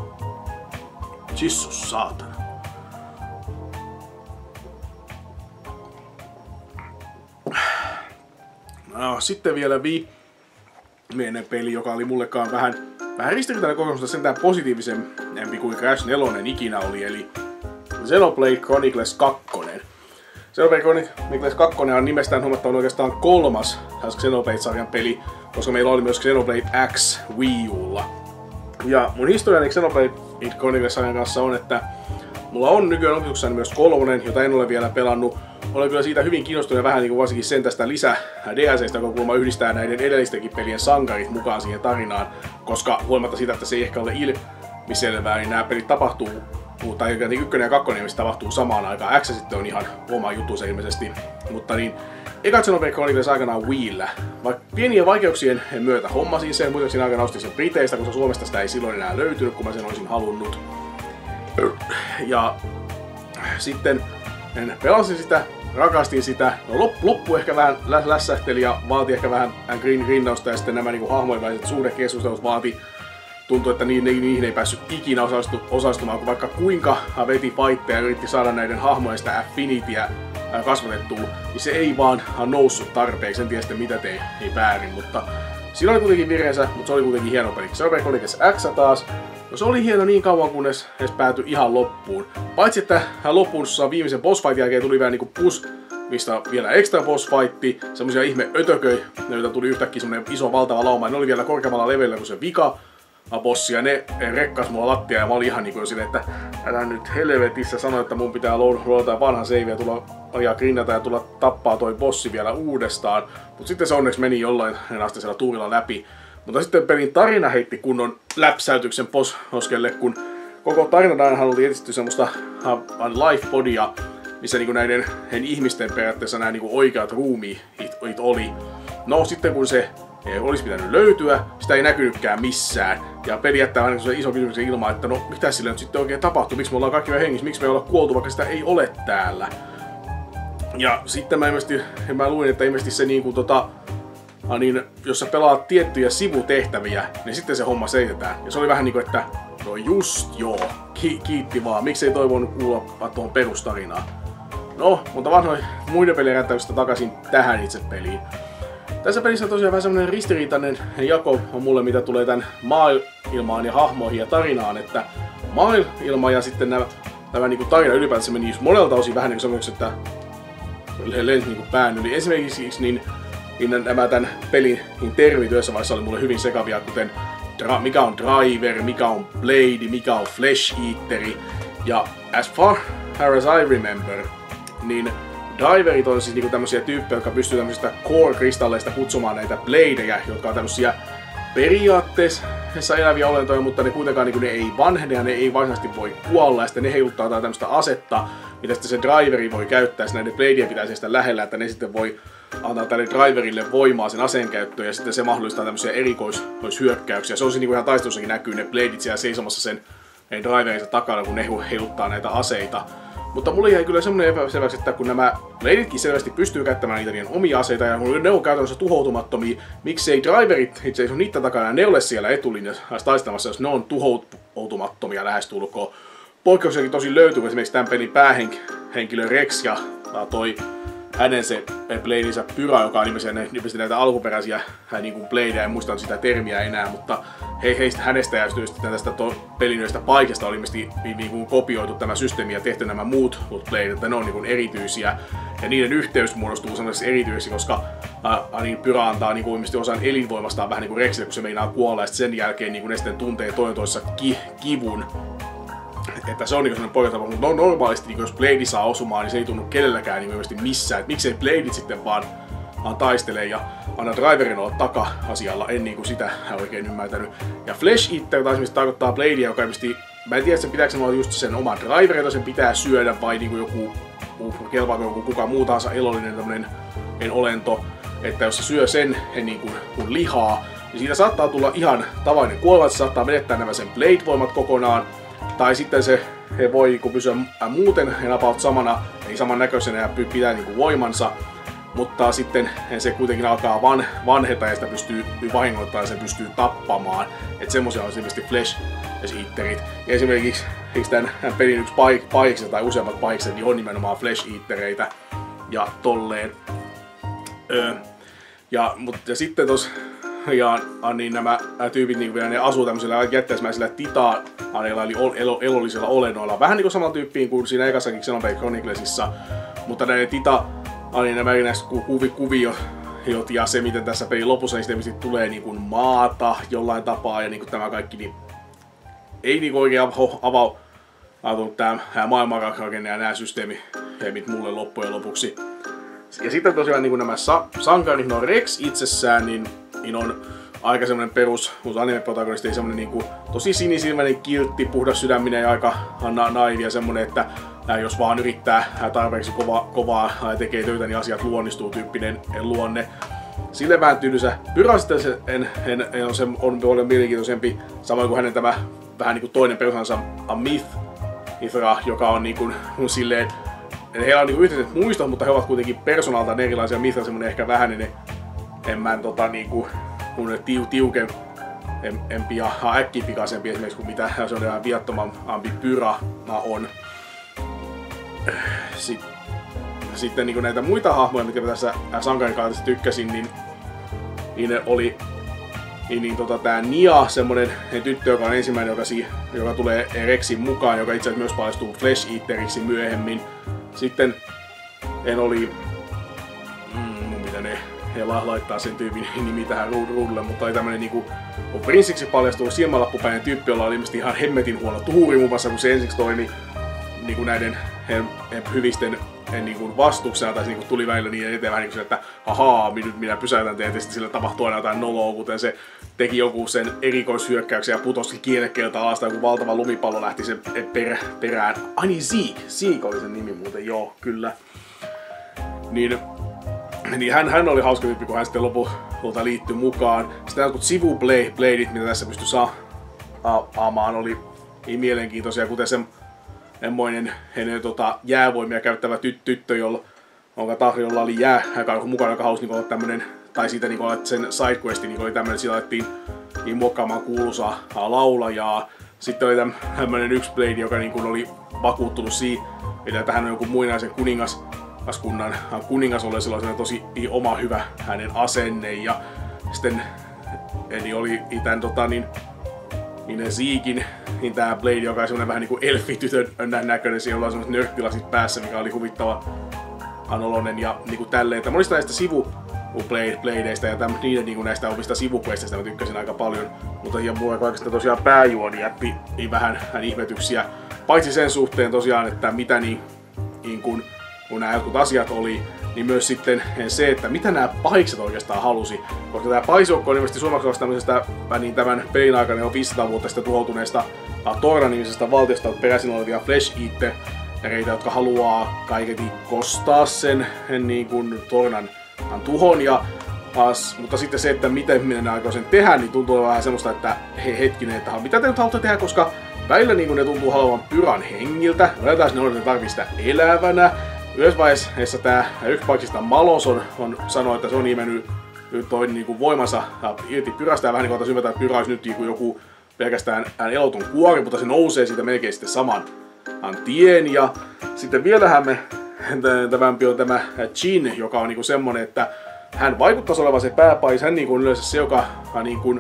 Jissus saatana. No, sitten vielä viimeinen peli, joka oli mullekaan vähän, vähän ristiriitainen kokemus, mutta sentään positiivisempi kuin Crash nelonen ikinä oli, eli Xenoblade Chronicles kaksi. Xenoblade Chronicles kaksi on nimestään huomattavasti oikeastaan kolmas Xenoblade-sarjan peli, koska meillä oli myös Xenoblade X Wii Ulla. Ja mun historiani Xenoblade Chronicles-sarjan kanssa on, että mulla on nykyään opetuksessani myös kolmonen, jota en ole vielä pelannut. Olen kyllä siitä hyvin kiinnostunut ja vähän niin kuin varsinkin sen tästä lisä D L C:stä, kun kuulemma yhdistää näiden edellistenkin pelien sankarit mukaan siihen tarinaan, koska huolimatta siitä, että se ei ehkä ole ilmiselvää, niin nämä pelit tapahtuu, tai ykkönen ja kakkonen, missä tapahtuu samaan aikaan. X sitten on ihan oma juttu ilmeisesti, mutta niin, eka Xenoblade Chronicles aikanaan Wiillä. Vaikka pienien vaikeuksien myötä hommasin sen, muuten aikana ostin sen Briteistä, koska Suomesta sitä ei silloin enää löytynyt, kun mä sen olisin halunnut. Ja sitten en pelasin sitä, rakastin sitä, no loppu, loppu ehkä vähän lä lässähteli ja vaati ehkä vähän green grindausta, ja sitten nämä niinku hahmojen väliset suhdekeskustelut vaati, tuntui, että niihin, niihin ei päässyt ikinä osallistu, osallistumaan, kun vaikka kuinka veti fightteja ja yritti saada näiden hahmojen sitä affinityä kasvatettua, niin se ei vaan noussut tarpeeksi, en tiedä sitten mitä tein, ei väärin, mutta Siinä oli kuitenkin virheensä, mutta se oli kuitenkin hieno peli. Seuraava peli X taas. No se oli hieno niin kauan, kunnes edes päätyi ihan loppuun. Paitsi että loppuun viimeisen boss fightin jälkeen tuli vähän niinku push, mistä vielä extra boss fightti, semmosia ihme ötököi, joita tuli yhtäkkiä semmonen iso valtava lauma. Ne oli vielä korkeammalla levelillä kuin se vika bossi, ja ne rekkas mulla lattia, ja mä olin ihan niinku silleen, että älä nyt helvetissä sano, että mun pitää roolata vanha save ja tulla ja grindata ja tulla tappaa toi bossi vielä uudestaan. Mut sitten se onneksi meni jollain asteisella tuurilla läpi. Mutta sitten pelin tarina heitti kunnon läpsäytyksen poskelle, kun koko tarinahan oli etsitty semmoista life-podia, missä niinku näiden ihmisten periaatteessa nämä niinku oikeat ruumiit oli. No sitten kun se olisi pitänyt löytyä, sitä ei näkynytkään missään. Ja peli jättää aina se iso kysymyksen ilmaan, että no mitä sille nyt sitten oikein tapahtuu, miksi me ollaan kaikki vielä hengissä, miksi me ei olla kuoltu, vaikka sitä ei ole täällä. Ja sitten mä ilmeisesti, mä luin, että ilmeisesti se niinku tota, niin jos sä pelaat tiettyjä sivutehtäviä, niin sitten se homma seitetään. Ja se oli vähän niinku, että no just joo, ki kiitti vaan, miksei toi voinut kuulla tuohon perustarinaan. No, mutta vanhoin muiden pelien rättäyksistä takaisin tähän itse peliin. Tässä pelissä on tosiaan vähän semmonen ristiriitainen jako on mulle, mitä tulee tän maailmaan ja hahmoihin ja tarinaan, että maailma ja sitten nämä, nämä niinku tarina ylipäätänsä meni monelta osin vähän niinku semmoiksi, että lensi niinku pään yli. Esimerkiksi niin niin nämä tämän pelin niin termit yhdessä vaiheessa oli mulle hyvin sekavia, kuten mikä on driver, mikä on blade, mikä on flesh eateri. Ja as far as I remember, niin driverit on siis niinku tämmösiä tyyppejä, jotka pystyy tämmöisistä core-kristalleista kutsumaan näitä bladeja, jotka on tämmösiä periaatteessa eläviä olentoja, mutta ne kuitenkaan niinku, ne ei vanhene ja ne ei varsinaisesti voi kuolla, ja sitten ne heiluttaa jotain tämmöistä asetta, mitä sitten se driveri voi käyttää, ja näiden bladeja pitäisi sitä lähellä, että ne sitten voi antaa tälle driverille voimaa sen aseen käyttöön, ja sitten se mahdollistaa tämmöisiä erikoishyökkäyksiä. Se on siinä, kun ihan taistelussakin näkyy ne bladeit siellä seisomassa sen driverinsa takana, kun ne heiluttaa näitä aseita. Mutta mulle jäi kyllä semmonen epäselväksi, että kun nämä bladeitkin selvästi pystyy käyttämään niitä niiden omia aseita, ja kun ne on käytännössä tuhoutumattomia, miksei driverit itse asiassa niitä takana, ja ne ole siellä etulinjassa taistelemassa, jos ne on tuhoutumattomia lähestulkoon. Poikkeuksiakin tosi löytyy, esimerkiksi tämän pelin päähenkilö Rex ja toi hänen se bladeinsa Pyra, joka on nimisesti näitä alkuperäisiä niin kuin bladeja, en muista sitä termiä enää, mutta he, heistä, hänestä ja tästä pelin yhdestä paikasta oli ilmeisesti niin kuin kopioitu tämä systeemi ja tehty nämä muut bladeit, että ne on niin kuin erityisiä ja niiden yhteys muodostuu sellaiseksi erityiseksi, koska äh, niin Pyra antaa niin kuin ilmeisesti osan elinvoimastaan vähän niin kuin Rexille, kun se meinaa kuolla ja sen jälkeen niin kuin ne sitten tuntee toinen toisessa ki, kivun. Että se on niinku sellainen poikatapa, mutta no, normaalisti niin jos Blade saa osumaan, niin se ei tunnu kenelläkään niin missään. Et miksei Bladeit sitten vaan, vaan taistelee ja anna driverin olla taka-asialla, en niinku sitä oikein ymmärtänyt. Ja Flesh Eater taas esimerkiksi tarkoittaa Bladea, joka ilmeisesti, mä en tiedä, että se pitääkö se olla just sen oman driverin, jota sen pitää syödä, vai niinku joku, kelpaako joku kuka muu tahansa elollinen tämmönen olento. Että jos se syö sen niin kuin, kun lihaa, niin siitä saattaa tulla ihan tavallinen kuolema, että se saattaa menettää nämä sen Blade-voimat kokonaan. Tai sitten se he voi kun pysyä muuten about samana, ei samannäköisenä ja pitää niin kuin voimansa, mutta sitten se kuitenkin alkaa van, vanheta ja sitä pystyy vahingoittamaan ja se pystyy tappamaan. Että semmosia on esimerkiksi Flesh Eaterit. Ja esimerkiksi tämän pelin yksi paik, paikse tai useammat paikset niin on nimenomaan Flesh Eatereitä ja tolleen. Öö, ja, mutta, ja sitten tos ja niin nämä tyypit niin ne asuu tämmöisillä jätteismäisillä titaaneilla eli elo, elollisilla olennoilla. Vähän niinku samalla tyyppiin kuin siinä ekassakin Xenoblade Chroniclesissa. Mutta näiden titaaneiden nämä erinäiset kuvi, kuviot ja se miten tässä pelin lopussa niin sitten tulee niinku maata jollain tapaa ja niinku tämä kaikki niin ei niinku oikein avau avautunut tää maailmanrakenne ja nämä systeemit mulle loppujen lopuksi. Ja sitten tosiaan niin nämä sa sankarit, no Rex itsessään, niin, niin on aika semmonen perus anime-protagonisti, semmonen niinku tosi sinisilmäinen, kiltti, puhdas sydäminen ja aika na naivi ja semmonen, että ää, jos vaan yrittää tarpeeksi kova, kovaa ja tekee töitä, niin asiat luonnistuu tyyppinen luonne. Sille vähän tyylysä. Pyra sitten en, en, en on, se, on paljon mielenkiintoisempi, samoin kuin hänen tämä vähän niinku toinen perushansa Myth, Ithra, joka on niinku silleen, heillä on niinku yhteiset muistot, mutta he ovat kuitenkin persoonaltaan erilaisia. Mithra semmonen ehkä vähän niin enemmän tota niinku kun tiu, tiukempi ja äkkipikaisempi esimerkiksi kuin mitä se on vähän viattomampi Pyra on. Sitten, sitten niinku näitä muita hahmoja, mitkä tässä sankarikaatissa tykkäsin, niin, niin ne oli niin, niin tota, tää Nia, semmonen tyttö, joka on ensimmäinen, joka, si, joka tulee Rexin mukaan, joka itse asiassa myös paljastuu Flesh Eateriksi myöhemmin. Sitten en oli... Mm, mitä ne... He laittaa sen tyypin nimi tähän ruudulle, mutta oli tämmönen niinku... On Prinsiksi paljastunut silmälappupäinen tyyppi, jolla oli ilmeisesti ihan hemmetin huono tuuri muun muassa, kun se ensiksi toimi niinku näiden he, he, hyvisten niin vastuksena, tai niin tuli välillä niin eteen vähän niin kuin että ahaa, nyt minä pysäytän teet, ja sitten sille tapahtui aina jotain noloa, kuten se teki joku sen erikoishyökkäyksen ja putosi kielekkeeltä alas, tai joku valtava lumipallo lähti sen per, perään. Ai niin, Zeke! Zeke oli sen nimi muuten, joo, kyllä. Niin, niin hän, hän oli hauska tyyppi, kun hän sitten lopulta liittyi mukaan. Sitten jotkut sivubladeit, mitä tässä pystyi saamaan, oli niin mielenkiintoisia, kuten se semmoinen tota, jäävoimia käyttävä tyt, tyttö, jolla, jonka tarjolla oli jää, joka oli mukana, joka halusi niin olla tämmönen, tai siitä niin olla sen sidequesti niin oli tämmönen, sillä alettiin niin muokkaamaan kuuluisaa laulajaa. Sitten oli tämmönen yksi blade, joka niin oli vakuuttunut siitä, että hän on joku muinaisen kuningaskunnan kuningas, oli sellainen tosi oma hyvä hänen asenne, ja sitten eli oli tämän tota niin niin Zekein, niin tää Blade, joka on semmonen vähän niinku elfitytön näköinen, siellä on semmoset nörttilasit päässä, mikä oli huvittava anolonen ja niinku tälleen. Monista näistä sivu-bladeista ja täm, niiden niinku näistä omista sivuquesteista mä tykkäsin aika paljon, mutta ihan mulla oikeastaan tosiaan pääjuoni jätti niin vähän ihmetyksiä. Paitsi sen suhteen tosiaan, että mitä niin, niin kun, kun nämä jotkut asiat oli, niin myös sitten se, että mitä nämä pahikset oikeastaan halusi. Koska tämä pahisjoukko on ilmeisesti suomaksi tämmöisestä niin tämän pelin aikana jo viisisataa vuotta sitten tuhoutuneesta Torna-nimisestä valtiosta peräisin olevia Flesh Eatereitä, jotka haluaa kaiketi kostaa sen niin kuin Tornan tuhon. Ja, as, mutta sitten se, että miten minä aikoo sen tehdä, niin tuntuu vähän semmoista, että he hetkinen, että mitä te nyt haluatte tehdä, koska välillä niin ne tuntuu haluavan Pyran hengiltä, välillä ne on, että tarvitsee sitä elävänä. Yhdessä vaiheessa tää yksi paikista Malos on, on sanoi, että se on nimennyt toi niinku voimansa irti Pyrästä ja vähän niin kuin ymmärtää, että Pyrä olisi nyt niinku joku pelkästään elotun kuori, mutta se nousee siitä melkein sitten saman tien. Ja sitten vielä hämmentävämpi on tämä Jin, joka on niinku semmonen, että hän vaikuttaisi olevan se pääpais, hän niinku on yleensä se, joka niinku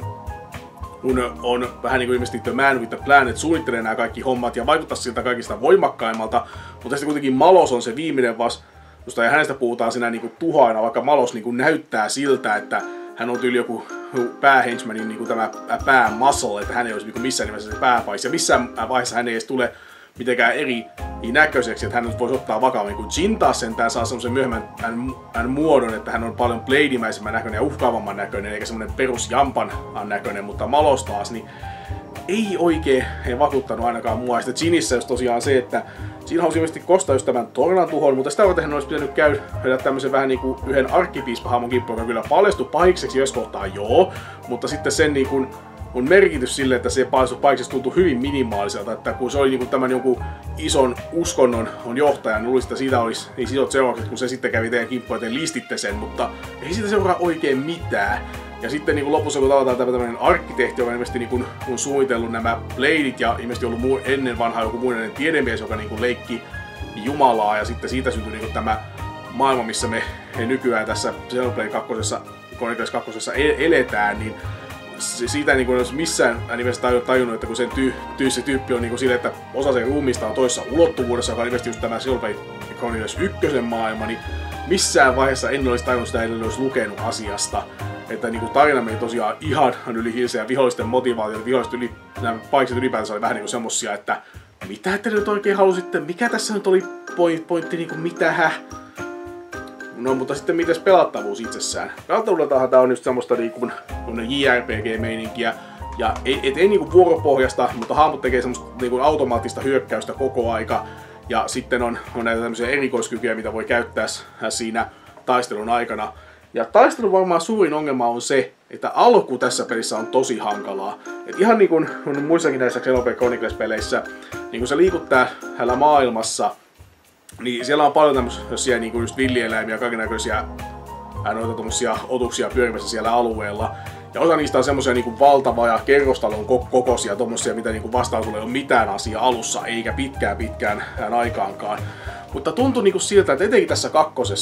kun on vähän niin kuin ilmeisesti The Man with the Plan, että suunnittelee nämä kaikki hommat ja vaikuttaa siltä kaikista voimakkaimmalta, mutta sitten kuitenkin Malos on se viimeinen vastusta ja hänestä puhutaan siinä niin kuin tuhoina, vaikka Malos niin kuin näyttää siltä, että hän on tyyli joku päähenchmanin niin kuin tämä päämuscle, että hän ei olisi niin kuin missään nimessä se pääpais ja missään vaiheessa hän ei edes tule mitenkään eri näköiseksi, että hän nyt voisi ottaa vakavammin, kun Jin taas sentään saa semmoisen myöhemmän hän, hän muodon, että hän on paljon Blade-mäisemmän näköinen ja uhkaavamman näköinen, eikä semmoinen perus Jampan näköinen, mutta Malos taas, niin ei oikein ei vakuuttanut ainakaan mua. Ja sitten Jinissä just tosiaan se, että siinä halusi ilmeisesti kostaa just tämän Tornan tuhon, mutta sitä varten hän olisi pitänyt käydä tämmöisen vähän niinku yhden arkkipiispahamon kimppuun, joka kyllä paljastui pahikseksi jos kohtaa joo, mutta sitten sen niinku on merkitys sille, että se paikassa tuntui hyvin minimaaliselta, että kun se oli niinku tämän jonkun ison uskonnon on johtaja, niin luulisi, että siitä olisi niin isot seuraukset, kun se sitten kävi teidän kimppuun, että listitte sen, mutta ei siitä seuraa oikein mitään. Ja sitten niin lopussa kun tavataan tämmöinen arkkitehti, joka on ilmeisesti niin on suunnitellut nämä bladeit ja ilmeisesti ollut muu, ennen vanhaa joku muinainen tiedemies, joka niin leikki Jumalaa ja sitten siitä syntyi niin tämä maailma, missä me nykyään tässä Xenoblade kakkosessa, Chronicles kakkosessa eletään, niin siitä niin jos missään nimessä tajunnut, että kun sen tyy, tyy, se tyyppi on niin sille, että osa sen ruumista on toisessa ulottuvuudessa, joka on ilmeisesti just tämä Xenoblade Chronicles ykkösen maailma, niin missään vaiheessa en olisi tajunnut sitä, ellei olisi lukenut asiasta. Että niin kuin tarina meni tosiaan ihan yli hilseä, vihollisten motivaatio, viholliset yli, nämä paikset ylipäätänsä oli vähän niin kuin semmosia, että mitä te nyt oikein halusitte, mikä tässä nyt oli point, pointti, niin kuin mitä hä? No mutta sitten mites pelattavuus itsessään? Pelattavuudeltahan tää on just semmoista niin kuin J R P G-meininkiä, ja ei, et, ei niinku vuoropohjasta, mutta hahmot tekee semmoista niinku automaattista hyökkäystä koko aika, ja sitten on, on näitä tämmöisiä erikoiskykyjä, mitä voi käyttää siinä taistelun aikana. Ja taistelun varmaan suurin ongelma on se, että alku tässä pelissä on tosi hankalaa. Et ihan niin kuin muissakin näissä Xenoblade Chronicles-peleissä, niin kun sä liikut täällä maailmassa, niin siellä on paljon tämmöisiä niin kuin just villieläimiä, kaikennäköisiä noita tommosia otuksia pyörimässä siellä alueella. Ja osa niistä on semmosia niinku valtavaa ja kerrostalon kokoisia, tommosia, mitä niinku vastaan tulee ole mitään asiaa alussa, eikä pitkään pitkään aikaankaan. Mutta tuntui niinku siltä, että etenkin tässä kakkosessa,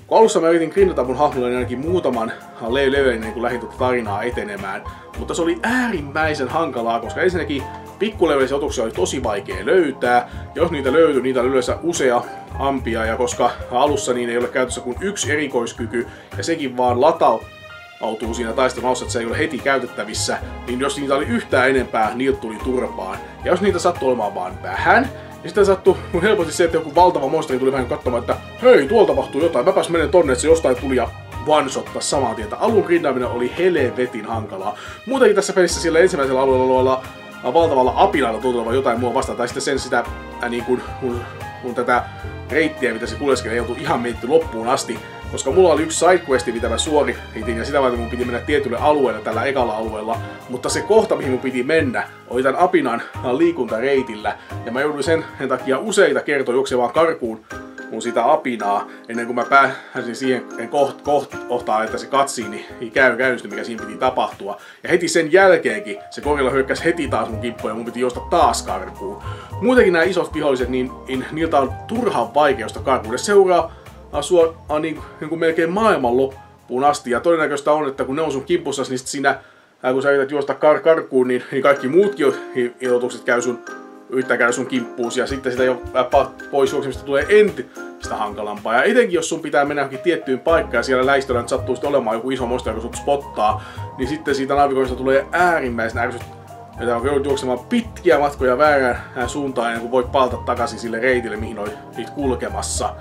Kun alussa mä yritin grindata mun hahmolle niin ainakin muutaman levelin niin kun lähdin tuota tarinaa etenemään, mutta se oli äärimmäisen hankalaa, koska ensinnäkin pikkulevelisiä otuksia oli tosi vaikea löytää. Jos niitä löytyi, niitä oli yleensä usea ampia, ja koska alussa niin ei ole käytössä kuin yksi erikoiskyky, ja sekin vaan latautuu siinä taistelun että se ei ole heti käytettävissä, niin jos niitä oli yhtään enempää, niiltä tuli turpaan. Ja jos niitä sattui olemaan vaan vähän, ja sitten sattui mun helposti se, että joku valtava monsteri tuli vähän katsomaan, että hei, tuolta tapahtuu jotain, mäpäs menen tonne, että se jostain tuli ja one-shottaa saman tien. Alun grindaaminen oli helvetin hankalaa. Muutenkin tässä pelissä sillä ensimmäisellä alueella valtavalla apinalla tuntuu jotain mua vastaan, tai sitten sen sitä äh, niin kuin mun, mun tätä reittiä, mitä se kuljeskelee, ei oltu ihan mietitty loppuun asti. Koska mulla oli yksi sidequesti, mitä mä suoritin, ja sitä varten mun piti mennä tietylle alueelle tällä ekalla alueella. Mutta se kohta, mihin mun piti mennä, oli tän apinan liikuntareitillä. Ja mä jouduin sen takia useita kertoja juoksemaan karkuun mun sitä apinaa, ennen kuin mä pääsin siihen koht, koht, kohtaan, että se katsiini niin käy käynnistyi, mikä siinä piti tapahtua. Ja heti sen jälkeenkin se gorilla hyökkäsi heti taas mun kimppuun ja mun piti juosta taas karkuun. Muutenkin nämä isot viholliset, niin, niin niiltä on turhan vaikeusta karkuun. Ne seuraa sua niin, niin kuin melkein maailman loppuun asti, ja todennäköistä on, että kun ne on sun kimpussa, niin siinä, kun sä yrität juosta kar karkuun, niin, niin kaikki muutkin ilotukset käy sun, yrittää käydä sun kimppuus, ja sitten sitä jo pois juoksemista tulee entistä hankalampaa. Ja etenkin jos sun pitää mennä johonkin tiettyyn paikkaan, ja siellä läistöllä nyt sattuu sitten olemaan joku iso monsteri, joka sut spottaa, niin sitten siitä navigoinnista tulee äärimmäisen ärsyttävää. Että on joudut juoksemaan pitkiä matkoja väärään suuntaan, ennen kuin voit palata takaisin sille reitille, mihin olit kulkemassa.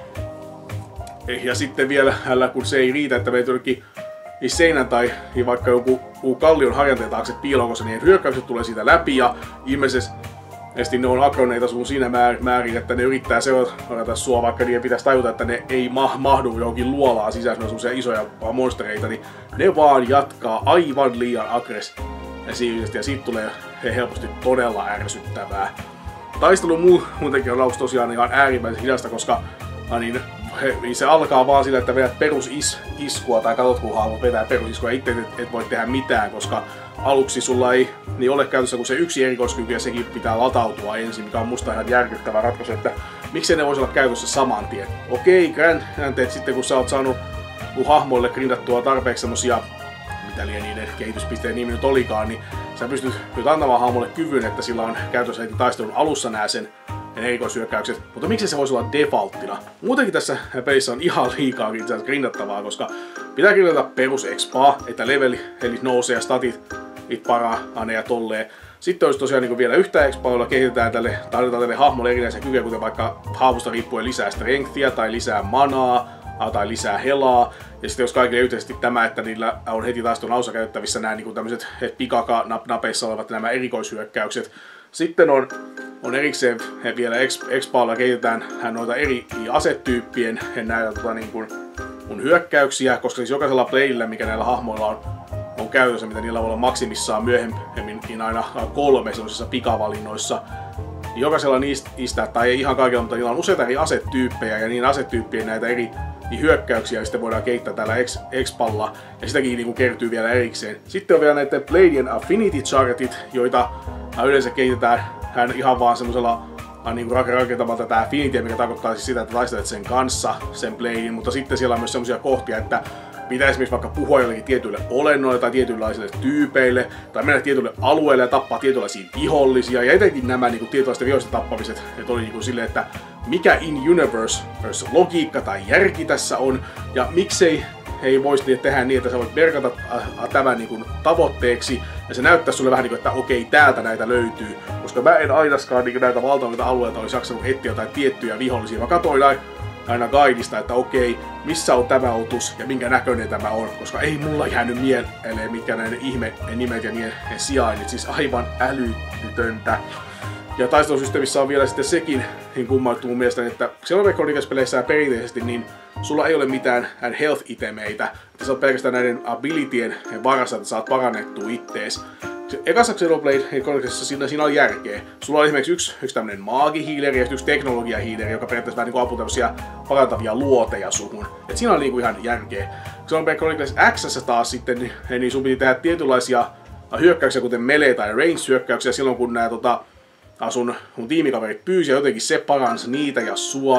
Ja sitten vielä, kun se ei riitä, että menet jonnekin seinän tai vaikka joku kallion harjanteen taakse piiloon, koska niin hyökkäykset tulee siitä läpi, ja ilmeisesti ne on akroneita sun siinä määrin, että ne yrittää seurata sua, vaikka niiden pitäisi tajuta, että ne ei ma mahdu johonkin luolaan sisään, ne on semmosia isoja monstereita, niin ne vaan jatkaa aivan liian aggressiivisesti, ja siitä tulee helposti todella ärsyttävää. Taistelu muu muutenkin on tosiaan ihan äärimmäisen hidasta, koska niin, he, se alkaa vaan sillä, että vedät perusiskua tai katsot kun hahmo vetää perusiskua ja itse et, et voi tehdä mitään, koska aluksi sulla ei niin ole käytössä kuin se yksi erikoiskyky ja sekin pitää latautua ensin, mikä on musta ihan järkyttävä ratkaisu, että miksei ne voisi olla käytössä saman tien. Okei, gränteet sitten kun sä oot saanut kun hahmoille grindattua tarpeeksi semmosia, mitä liian niiden kehityspisteen nimi nyt olikaan, niin sä pystyt nyt antamaan hahmolle kyvyn, että sillä on käytössä heti taistelun alussa nää sen erikoishyökkäykset, mutta miksi se voisi olla defaulttina? Muutenkin tässä pelissä on ihan liikaa grindattavaa, koska pitää grindata perus expaa, että leveli eli nousee ja statit it paranee ja tolleen. Sitten olisi tosiaan niin vielä yhtä expaa, jolla kehitetään tälle, tarjotaan tälle hahmolle erinäisiä kykyjä, kuten vaikka hahmosta riippuen lisää strengthia tai lisää manaa tai lisää helaa. Ja sitten jos kaikille yhteisesti tämä, että niillä on heti taistelun alussa käytettävissä nämä niin tämmöiset pikaka-napeissa olevat nämä erikoishyökkäykset. Sitten on, on erikseen vielä Expaalla kehitetään noita eri asetyyppien näitä tota, niin kuin, mun hyökkäyksiä, koska siis jokaisella playillä, mikä näillä hahmoilla on, on käytössä, mitä niillä voi olla maksimissaan myöhemminkin aina kolme sellaisissa pikavalinnoissa. Niin jokaisella niistä, tai ei ihan kaikilla, mutta niillä on useita eri asetyyppejä ja niin asetyyppien näitä eri niin hyökkäyksiä, ja sitten voidaan kehittää täällä Expalla, ja sitäkin niin kertyy vielä erikseen. Sitten on vielä näiden Bladeien Affinity Chartit, joita yleensä kehitetään ihan vaan semmoisella niin rakentamaan tätä Affinityä, mikä tarkoittaa siis sitä, että taistelet sen kanssa, sen Bladein, mutta sitten siellä on myös semmoisia kohtia, että pitää esimerkiksi vaikka puhua jollekin tietyille olennoille tai tietynlaisille tyypeille, tai mennä tietylle alueelle ja tappaa tietynlaisia vihollisia, ja etenkin nämä niin kuin, tietynlaisten vihollisten tappamiset, että oli niin kuin silleen, että mikä in-universe logiikka tai järki tässä on, ja miksei ei voisi tehdä niin, että sä voit merkata tämän niin kuin, tavoitteeksi, ja se näyttää sulle vähän niin kuin, että okei, täältä näitä löytyy, koska mä en ainaskaan niin näitä valtavia alueita olisi jaksanut etsiä jotain tiettyjä vihollisia, mä katsoin aina guidista, että okei, missä on tämä otus ja minkä näköinen tämä on, koska ei mulla jäänyt mieleen mitkä näiden ihme nimet ja niiden sijainnit, siis aivan älytöntä. Ja taistelusysteemissä on vielä sitten sekin niin kummauttu mun mielestä, että Xenoblade Chronicles-peleissä perinteisesti niin sulla ei ole mitään health-itemeitä, että sä oot pelkästään näiden abilitien varassa, että saat parannettua ittees. Ekassa Xenoblade Chroniclesissa siinä, siinä on järkeä. Sulla on esimerkiksi yksi, yksi tämmönen maagihiileri ja yksi teknologiahiileri, joka periaatteessa vähän niin apuu tämmöisiä parantavia luoteja suhun. Et siinä on niin kuin ihan järkeä. Xenoblade Chronicles X:ssä taas sitten, niin, niin sun piti tehdä tietynlaisia hyökkäyksiä, kuten melee- tai range-hyökkäyksiä silloin, kun nää tota, sun, sun tiimikaverit pyysi ja jotenkin se paransi niitä ja sua.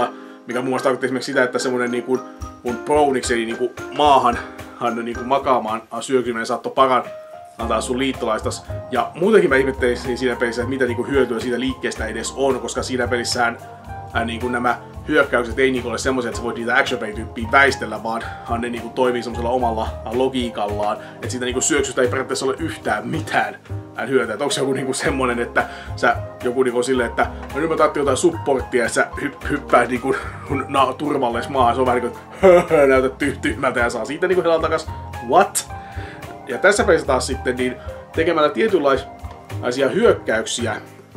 mikä muun muassa tarkoitti esimerkiksi sitä, että semmonen niinku mun Brownix eli niinku maahan niinku makaamaan syökyminen saattoi parantaa sun liittolaistas. Ja muutenkin mä ihmettelin siinä pelissä, että mitä niinku hyötyä siitä liikkeestä edes on, koska siinä pelissähän ää, niinku nämä hyökkäykset ei niinku ole semmoisia, että sä voit niitä action play-tyyppiä väistellä, vaan ne niinku toimii semmoisella omalla logiikallaan. Että siitä niinku syöksystä ei periaatteessa ole yhtään mitään hyötyä. Et onko se joku niinku semmonen, että sä joku niinku silleen, että no nyt mä tarvitsen jotain supporttia ja sä hypp- hyppäät niinku na- turvalles maahan. Se on vähän niinku, että näytät tyhmältä ja saa siitä niinku helan takas. What? Ja tässä pelissä taas sitten niin tekemällä tietynlaisia hyökkäyksiä,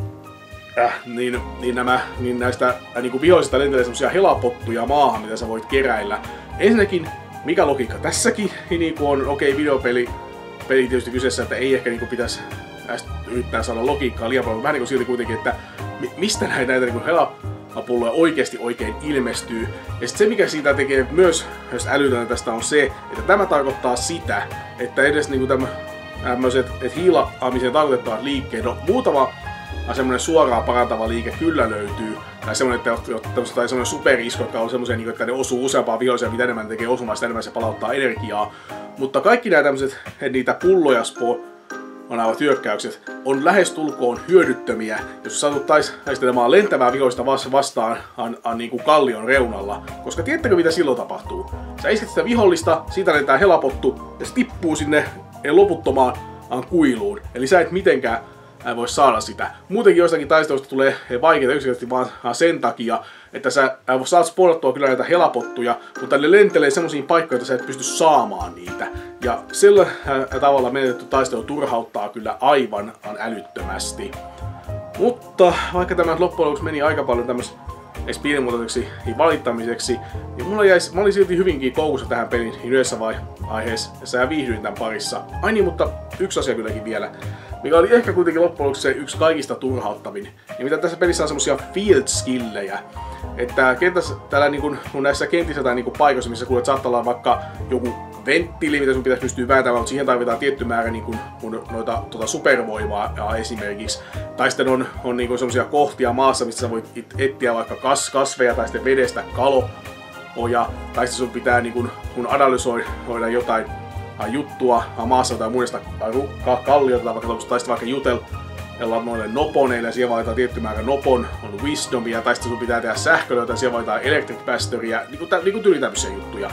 Äh, niin, niin, nämä, niin näistä äh, niin vihollisista lentelee semmosia helapottuja maahan, mitä sä voit keräillä. Ensinnäkin, mikä logiikka tässäkin, niin on okei okay, videopeli peli tietysti kyseessä, että ei ehkä niin pitäisi yrittää saada logiikkaa liian paljon, vähän niin kuin silti kuitenkin, että mi- mistä näitä, näitä niin helapulloja oikeasti oikein ilmestyy. Ja sitten se, mikä siitä tekee myös, jos älytöntä tästä on se, että tämä tarkoittaa sitä, että edes niin tämmöiset hiilaamiseen tarkoitettavat liikkeet, no muutama semmoinen suoraan parantava liike kyllä löytyy, tai semmoinen, että tai semmoinen superisko, jotka on semmoisia, että ne osuu useampaan viholliseen, mitä enemmän tekee osumaan, sitä enemmän se palauttaa energiaa. Mutta kaikki nämä tämmöiset, niitä pulloja spawnavat hyökkäykset on lähestulkoon hyödyttömiä, jos satut taistelemaan lentävää vihollista vastaan an, an, niin kuin kallion reunalla. Koska tiedättekö mitä silloin tapahtuu? Sä iskät sitä vihollista, siitä lentää helapottu, ja se tippuu sinne loputtomaan kuiluun. Eli sä et mitenkään voi saada sitä. Muutenkin joistakin taistelusta tulee vaikeita yksinkertaisesti vaan sen takia, että sä saat spawnattua kyllä näitä helapottuja, mutta ne lentelee semmoisiin paikkoihin, että sä et pysty saamaan niitä. Ja sillä tavalla menetetty taistelu turhauttaa kyllä aivan älyttömästi. Mutta vaikka tämä loppujen lopuksi meni aika paljon tämmöis pienimuotoiseksi valittamiseksi, niin mulla jäi, mä olin silti hyvinkin koukussa tähän peliin yhdessä vaiheessa, ja sä viihdyin tämän parissa. Ai niin, mutta yksi asia kylläkin vielä, mikä oli ehkä kuitenkin loppujen lopuksi se yksi kaikista turhauttavin. Ja mitä tässä pelissä on semmosia field skillejä, että kentässä, täällä niin kun, näissä kentissä tai niin paikoissa, missä kuulet saattaa olla vaikka joku venttiili, mitä sun pitäisi pystyä vääntämään, mutta siihen tarvitaan tietty määrä niin kun, kun noita tuota supervoimaa ja esimerkiksi. Tai sitten on, on niin semmosia kohtia maassa, mistä sä voit etsiä vaikka kas, kasveja tai sitten vedestä kaloja. Tai sitten sun pitää niin kun, kun analysoida jotain juttua maassa tai muista kalliota tai vaikka, tai vaikka jutella noille noponeille ja siihen valitaan tietty määrä nopon, on wisdomia, tai sitten sun pitää tehdä sähkölyötä ja siihen valitaan electric bastoria, niin kuin, niin kuin tyyli tämmöisiä juttuja.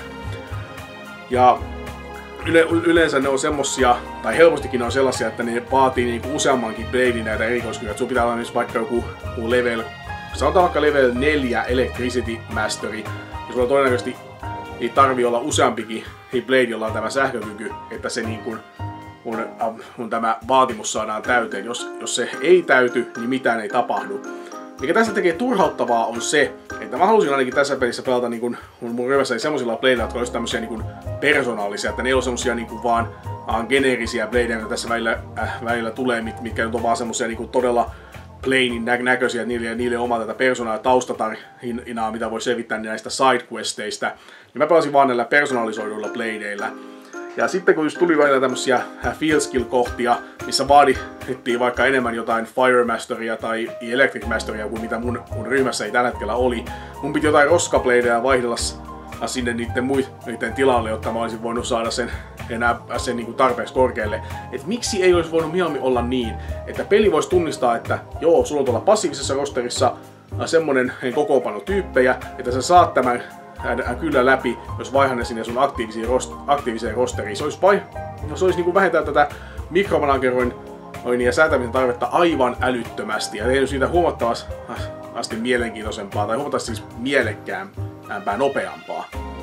Ja yle, yleensä ne on semmosia, tai helpostikin ne on sellaisia, että ne vaatii niinku useammankin bladein näitä erikoiskykyjä. Sun pitää olla myös vaikka joku, joku level, sanotaan vaikka level neljä electricity mastery, ja sulla todennäköisesti ei tarvii olla useampikin blade, jolla on tämä sähkökyky, että se niin kuin, kun, kun tämä vaatimus saadaan täyteen. Jos, jos se ei täyty, niin mitään ei tapahdu. Mikä tässä tekee turhauttavaa on se, että mä halusin ainakin tässä pelissä pelata niin kun mun ryhmässä semmoisilla bladeilla, jotka olisi tämmöisiä niin persoonallisia, että ne ei ole semmosia niin vaan äh, geneerisiä bladeja, joita tässä välillä, äh, välillä tulee, mit, mitkä nyt on vaan semmosia niin todella plainin nä- näköisiä, että niille, niille on oma tätä persoonaa taustatarinaa, mitä voi selvittää näistä sidequesteista. Ja mä pelasin vaan näillä personalisoiduilla bladeilla. Ja sitten kun just tuli välillä tämmösiä field skill kohtia, missä vaadittiin vaikka enemmän jotain Fire Masteria tai Electric Masteria kuin mitä mun, mun ryhmässä ei tällä hetkellä oli, mun piti jotain roskabladeja vaihdella sinne niiden muiden tilalle, jotta mä olisin voinut saada sen enää sen niin kuin tarpeeksi korkealle. Et miksi ei olisi voinut mieluummin olla niin, että peli voisi tunnistaa, että joo, sulla on tuolla passiivisessa rosterissa semmonen kokoonpanotyyppejä, että sä saat tämän kyllä läpi, jos vaihan ne sinne sun aktiiviseen, rost, aktiiviseen rosteriin. Se olisi, vai, se olisi niin kuin vähentää tätä mikromanageroin ja säätämisen tarvetta aivan älyttömästi ja tehnyt siitä huomattavasti mielenkiintoisempaa tai huomattavasti siis mielekkäämpää, nopeampaa.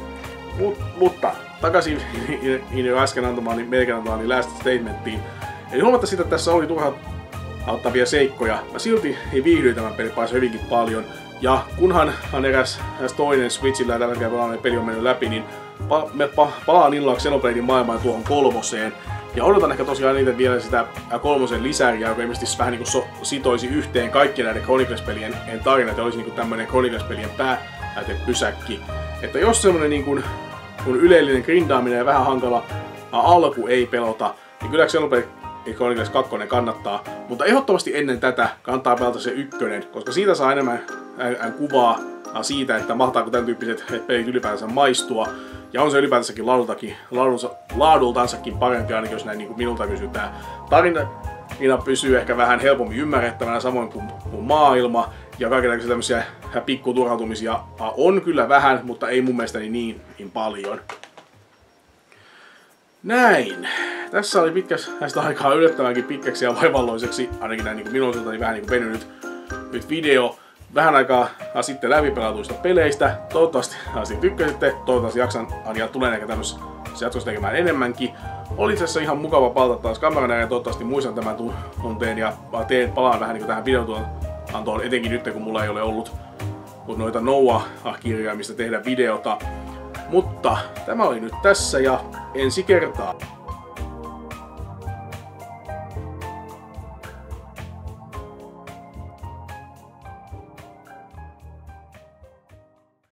Mut, mutta takaisin jo äsken antamaani, melkein antamaani last statementtiin. Eli huomatta sitä, että tässä oli turhauttavia seikkoja. Mä silti viihdyin tämän pelin parissa hyvinkin paljon. Ja kunhan eräs, eräs toinen Switchillä ja tällä hetkellä pelaaminen peli on mennyt läpi, niin pa, me pa, palaan illalla Xenobladein maailmaan tuohon kolmoseen. Ja odotan ehkä tosiaan niitä vielä sitä kolmosen lisäriä, joka ilmeisesti vähän niin so, sitoisi yhteen kaikkien näiden Chronicles-pelien tarinat ja olisi niin tämmöinen Chronicles-pelien päätepysäkki. Että jos semmonen niin kuin, kun yleellinen grindaaminen ja vähän hankala alku ei pelota, niin kyllä Xenoblade Chronicles kaksi kannattaa, mutta ehdottomasti ennen tätä kannattaa pelata se ykkönen, koska siitä saa enemmän kuvaa siitä, että mahtaako tämän tyyppiset pelit ylipäänsä maistua. Ja on se ylipäätänsäkin laadultakin, laadultansakin parempi, ainakin jos näin niin kuin minulta kysytään. Tarina pysyy ehkä vähän helpommin ymmärrettävänä, samoin kuin, kuin maailma. Ja kaikenlaisia tämmöisiä pikkuturhautumisia on kyllä vähän, mutta ei mun mielestäni niin, niin paljon. Näin. Tässä oli pitkästä aikaa yllättävänkin pitkäksi ja vaivalloiseksi, ainakin näin niin kuin minun osaltani vähän niin kuin venynyt nyt video. Vähän aikaa sitten läpipelatuista peleistä. Toivottavasti asiat tykkäsitte. Toivottavasti jaksan ja tulen ehkä tämmössä jatkossa tekemään enemmänkin. Oli itse asiassa ihan mukava palata taas kameran ääreen. Toivottavasti muistan tämän tunteen ja teen, palaan vähän niin tähän videotuotantoon, etenkin nyt kun mulla ei ole ollut noita Noah-kirjaimista tehdä videota. Mutta tämä oli nyt tässä ja ensi kertaa.